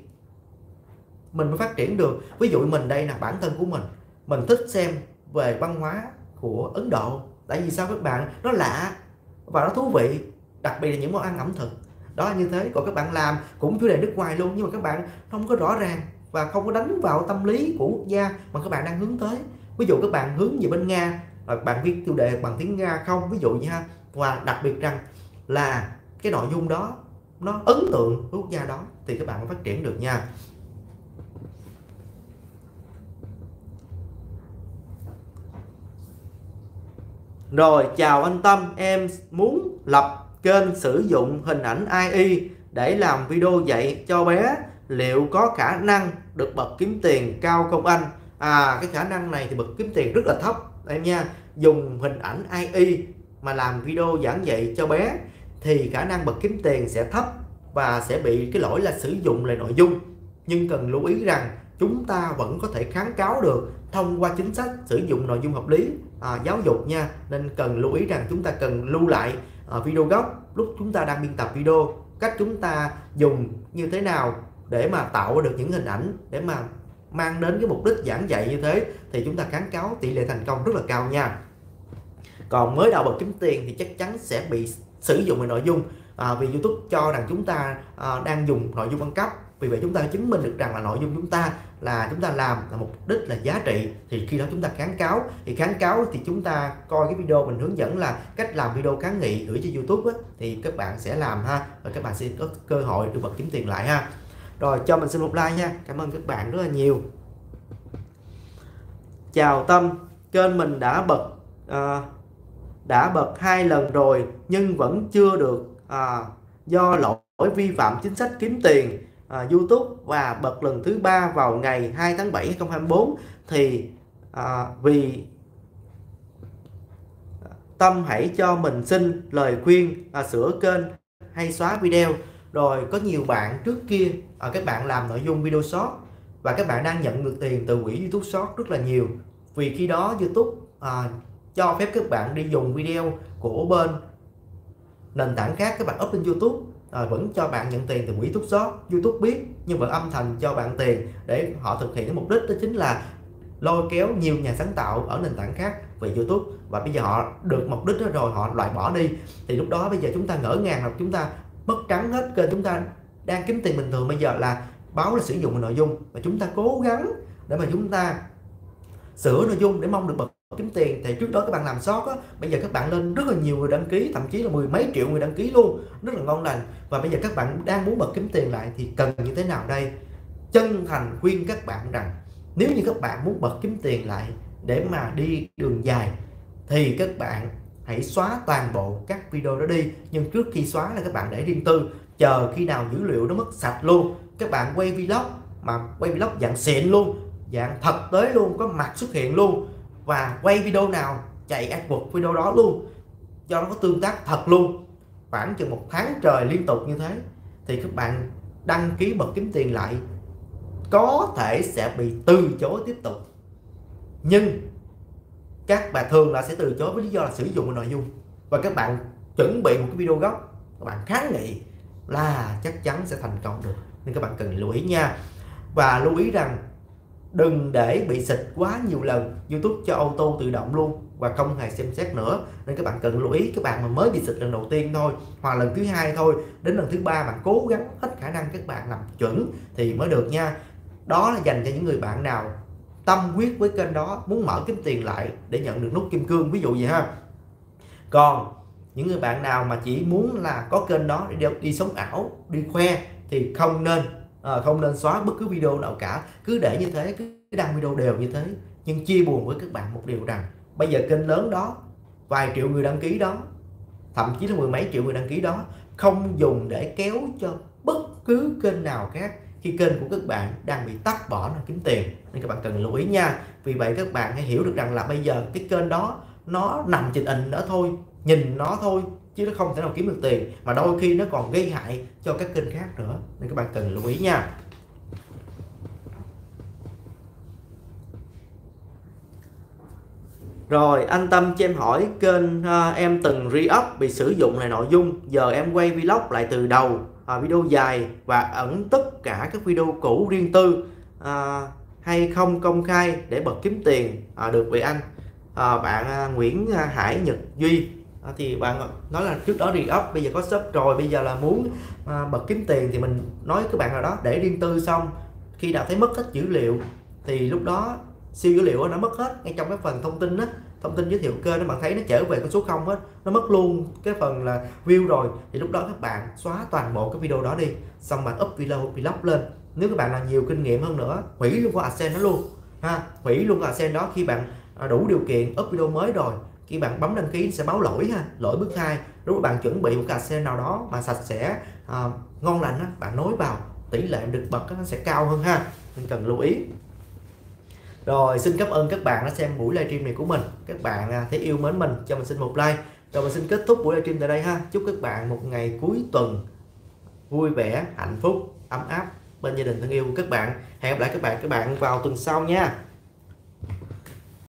mình mới phát triển được. Ví dụ mình đây là bản thân của mình mình thích xem về văn hóa của Ấn Độ, tại vì sao các bạn, nó lạ và nó thú vị, đặc biệt là những món ăn ẩm thực đó như thế. Còn các bạn làm cũng chủ đề nước ngoài luôn, nhưng mà các bạn không có rõ ràng và không có đánh vào tâm lý của quốc gia mà các bạn đang hướng tới. Ví dụ các bạn hướng về bên Nga, bạn viết tiêu đề bằng tiếng Nga không, ví dụ như ha. Và đặc biệt rằng là cái nội dung đó nó ấn tượng với quốc gia đó thì các bạn mới phát triển được nha. Rồi, chào anh Tâm, em muốn lập kênh sử dụng hình ảnh a i để làm video dạy cho bé, liệu có khả năng được bật kiếm tiền cao không anh? À, cái khả năng này thì bật kiếm tiền rất là thấp em nha. Dùng hình ảnh a i mà làm video giảng dạy cho bé thì khả năng bật kiếm tiền sẽ thấp và sẽ bị cái lỗi là sử dụng lại nội dung. Nhưng cần lưu ý rằng chúng ta vẫn có thể kháng cáo được thông qua chính sách sử dụng nội dung hợp lý à, giáo dục nha. Nên cần lưu ý rằng chúng ta cần lưu lại à, video gốc lúc chúng ta đang biên tập video, cách chúng ta dùng như thế nào để mà tạo được những hình ảnh để mà mang đến cái mục đích giảng dạy như thế, thì chúng ta kháng cáo tỷ lệ thành công rất là cao nha. Còn mới đầu bật kiếm tiền thì chắc chắn sẽ bị sử dụng về nội dung, à, vì YouTube cho rằng chúng ta à, đang dùng nội dung ăn cắp. Vì vậy chúng ta chứng minh được rằng là nội dung chúng ta là chúng ta làm là mục đích là giá trị, thì khi đó chúng ta kháng cáo. Thì kháng cáo thì chúng ta coi cái video mình hướng dẫn là cách làm video kháng nghị gửi cho YouTube á, thì các bạn sẽ làm ha, và các bạn sẽ có cơ hội được bật kiếm tiền lại ha. Rồi cho mình xin một like nha, cảm ơn các bạn rất là nhiều. Chào Tâm, kênh mình đã bật à, đã bật hai lần rồi nhưng vẫn chưa được à, do lỗi vi phạm chính sách kiếm tiền à, YouTube, và bật lần thứ ba vào ngày hai tháng bảy năm hai nghìn không trăm hai mươi tư. Thì à, vì Tâm hãy cho mình xin lời khuyên à, sửa kênh hay xóa video. Rồi có nhiều bạn trước kia à, các bạn làm nội dung video short và các bạn đang nhận được tiền từ quỹ YouTube Short rất là nhiều, vì khi đó YouTube à, cho phép các bạn đi dùng video của bên nền tảng khác, các bạn up lên YouTube à, vẫn cho bạn nhận tiền từ quỹ YouTube Short. YouTube biết nhưng vẫn âm thầm cho bạn tiền để họ thực hiện cái mục đích đó chính là lôi kéo nhiều nhà sáng tạo ở nền tảng khác về YouTube, và bây giờ họ được mục đích đó rồi họ loại bỏ đi, thì lúc đó bây giờ chúng ta ngỡ ngàng hoặc chúng ta mất trắng hết kênh chúng ta đang kiếm tiền bình thường. Bây giờ là báo là sử dụng nội dung, và chúng ta cố gắng để mà chúng ta sửa nội dung để mong được bật kiếm tiền. Thì trước đó các bạn làm sót á, bây giờ các bạn lên rất là nhiều người đăng ký, thậm chí là mười mấy triệu người đăng ký luôn, rất là ngon lành. Và bây giờ các bạn đang muốn bật kiếm tiền lại thì cần như thế nào đây? Chân thành khuyên các bạn rằng nếu như các bạn muốn bật kiếm tiền lại để mà đi đường dài thì các bạn hãy xóa toàn bộ các video đó đi. Nhưng trước khi xóa là các bạn để riêng tư, chờ khi nào dữ liệu nó mất sạch luôn, các bạn quay vlog, mà quay vlog dạng xịn luôn, dạng thực tế luôn, có mặt xuất hiện luôn, và quay video nào chạy AdWords video đó luôn, cho nó có tương tác thật luôn, khoảng chừng một tháng trời liên tục như thế, thì các bạn đăng ký bật kiếm tiền lại có thể sẽ bị từ chối tiếp tục. Nhưng các bạn thường là sẽ từ chối với lý do là sử dụng nội dung, và các bạn chuẩn bị một cái video gốc, các bạn kháng nghị là chắc chắn sẽ thành công được. Nên các bạn cần lưu ý nha. Và lưu ý rằng đừng để bị xịt quá nhiều lần, YouTube cho auto tự động luôn và không hề xem xét nữa. Nên các bạn cần lưu ý, các bạn mà mới bị xịt lần đầu tiên thôi, hoặc lần thứ hai thôi, đến lần thứ ba bạn cố gắng hết khả năng các bạn làm chuẩn thì mới được nha. Đó là dành cho những người bạn nào tâm huyết với kênh đó, muốn mở kiếm tiền lại để nhận được nút kim cương, ví dụ vậy ha. Còn những người bạn nào mà chỉ muốn là có kênh đó để đi, đi sống ảo, đi khoe thì không nên à, không nên xóa bất cứ video nào cả, cứ để như thế, cứ đăng video đều như thế. Nhưng chia buồn với các bạn một điều rằng bây giờ kênh lớn đó, vài triệu người đăng ký đó, thậm chí là mười mấy triệu người đăng ký đó, không dùng để kéo cho bất cứ kênh nào khác khi kênh của các bạn đang bị tắt bỏ là kiếm tiền. Nên các bạn cần lưu ý nha. Vì vậy các bạn hãy hiểu được rằng là bây giờ cái kênh đó nó nằm trình hình đó thôi, nhìn nó thôi, chứ nó không thể nào kiếm được tiền, mà đôi khi nó còn gây hại cho các kênh khác nữa. Nên các bạn cần lưu ý nha. Rồi, anh Tâm cho em hỏi kênh uh, em từng re-up bị sử dụng lại nội dung, giờ em quay vlog lại từ đầu, uh, video dài và ẩn tất cả các video cũ riêng tư, uh, hay không công khai để bật kiếm tiền uh, được vậy anh? Uh, bạn uh, Nguyễn Hải Nhật Duy, uh, thì bạn nói là trước đó re-up, bây giờ có shop rồi, bây giờ là muốn uh, bật kiếm tiền, thì mình nói với các bạn là đó, để riêng tư xong khi nào thấy mất hết dữ liệu thì lúc đó siêu dữ liệu nó mất hết ngay trong cái phần thông tin á, thông tin giới thiệu kênh đó, bạn thấy nó trở về con số không hết, nó mất luôn cái phần là view rồi, thì lúc đó các bạn xóa toàn bộ cái video đó đi, xong bạn up video vlog lên. Nếu các bạn là nhiều kinh nghiệm hơn nữa, hủy luôn qua AdSense đó luôn ha, hủy luôn qua AdSense đó. Khi bạn đủ điều kiện up video mới rồi, khi bạn bấm đăng ký sẽ báo lỗi ha, lỗi bước hai. Lúc bạn chuẩn bị một cái AdSense nào đó mà sạch sẽ, à, ngon lành á, bạn nối vào, tỷ lệ được bật nó sẽ cao hơn ha, nên cần lưu ý. Rồi, xin cảm ơn các bạn đã xem buổi livestream này của mình. Các bạn thấy yêu mến mình cho mình xin một like. Rồi mình xin kết thúc buổi livestream tại đây ha. Chúc các bạn một ngày cuối tuần vui vẻ, hạnh phúc, ấm áp bên gia đình thân yêu của các bạn. Hẹn gặp lại các bạn các bạn vào tuần sau nha.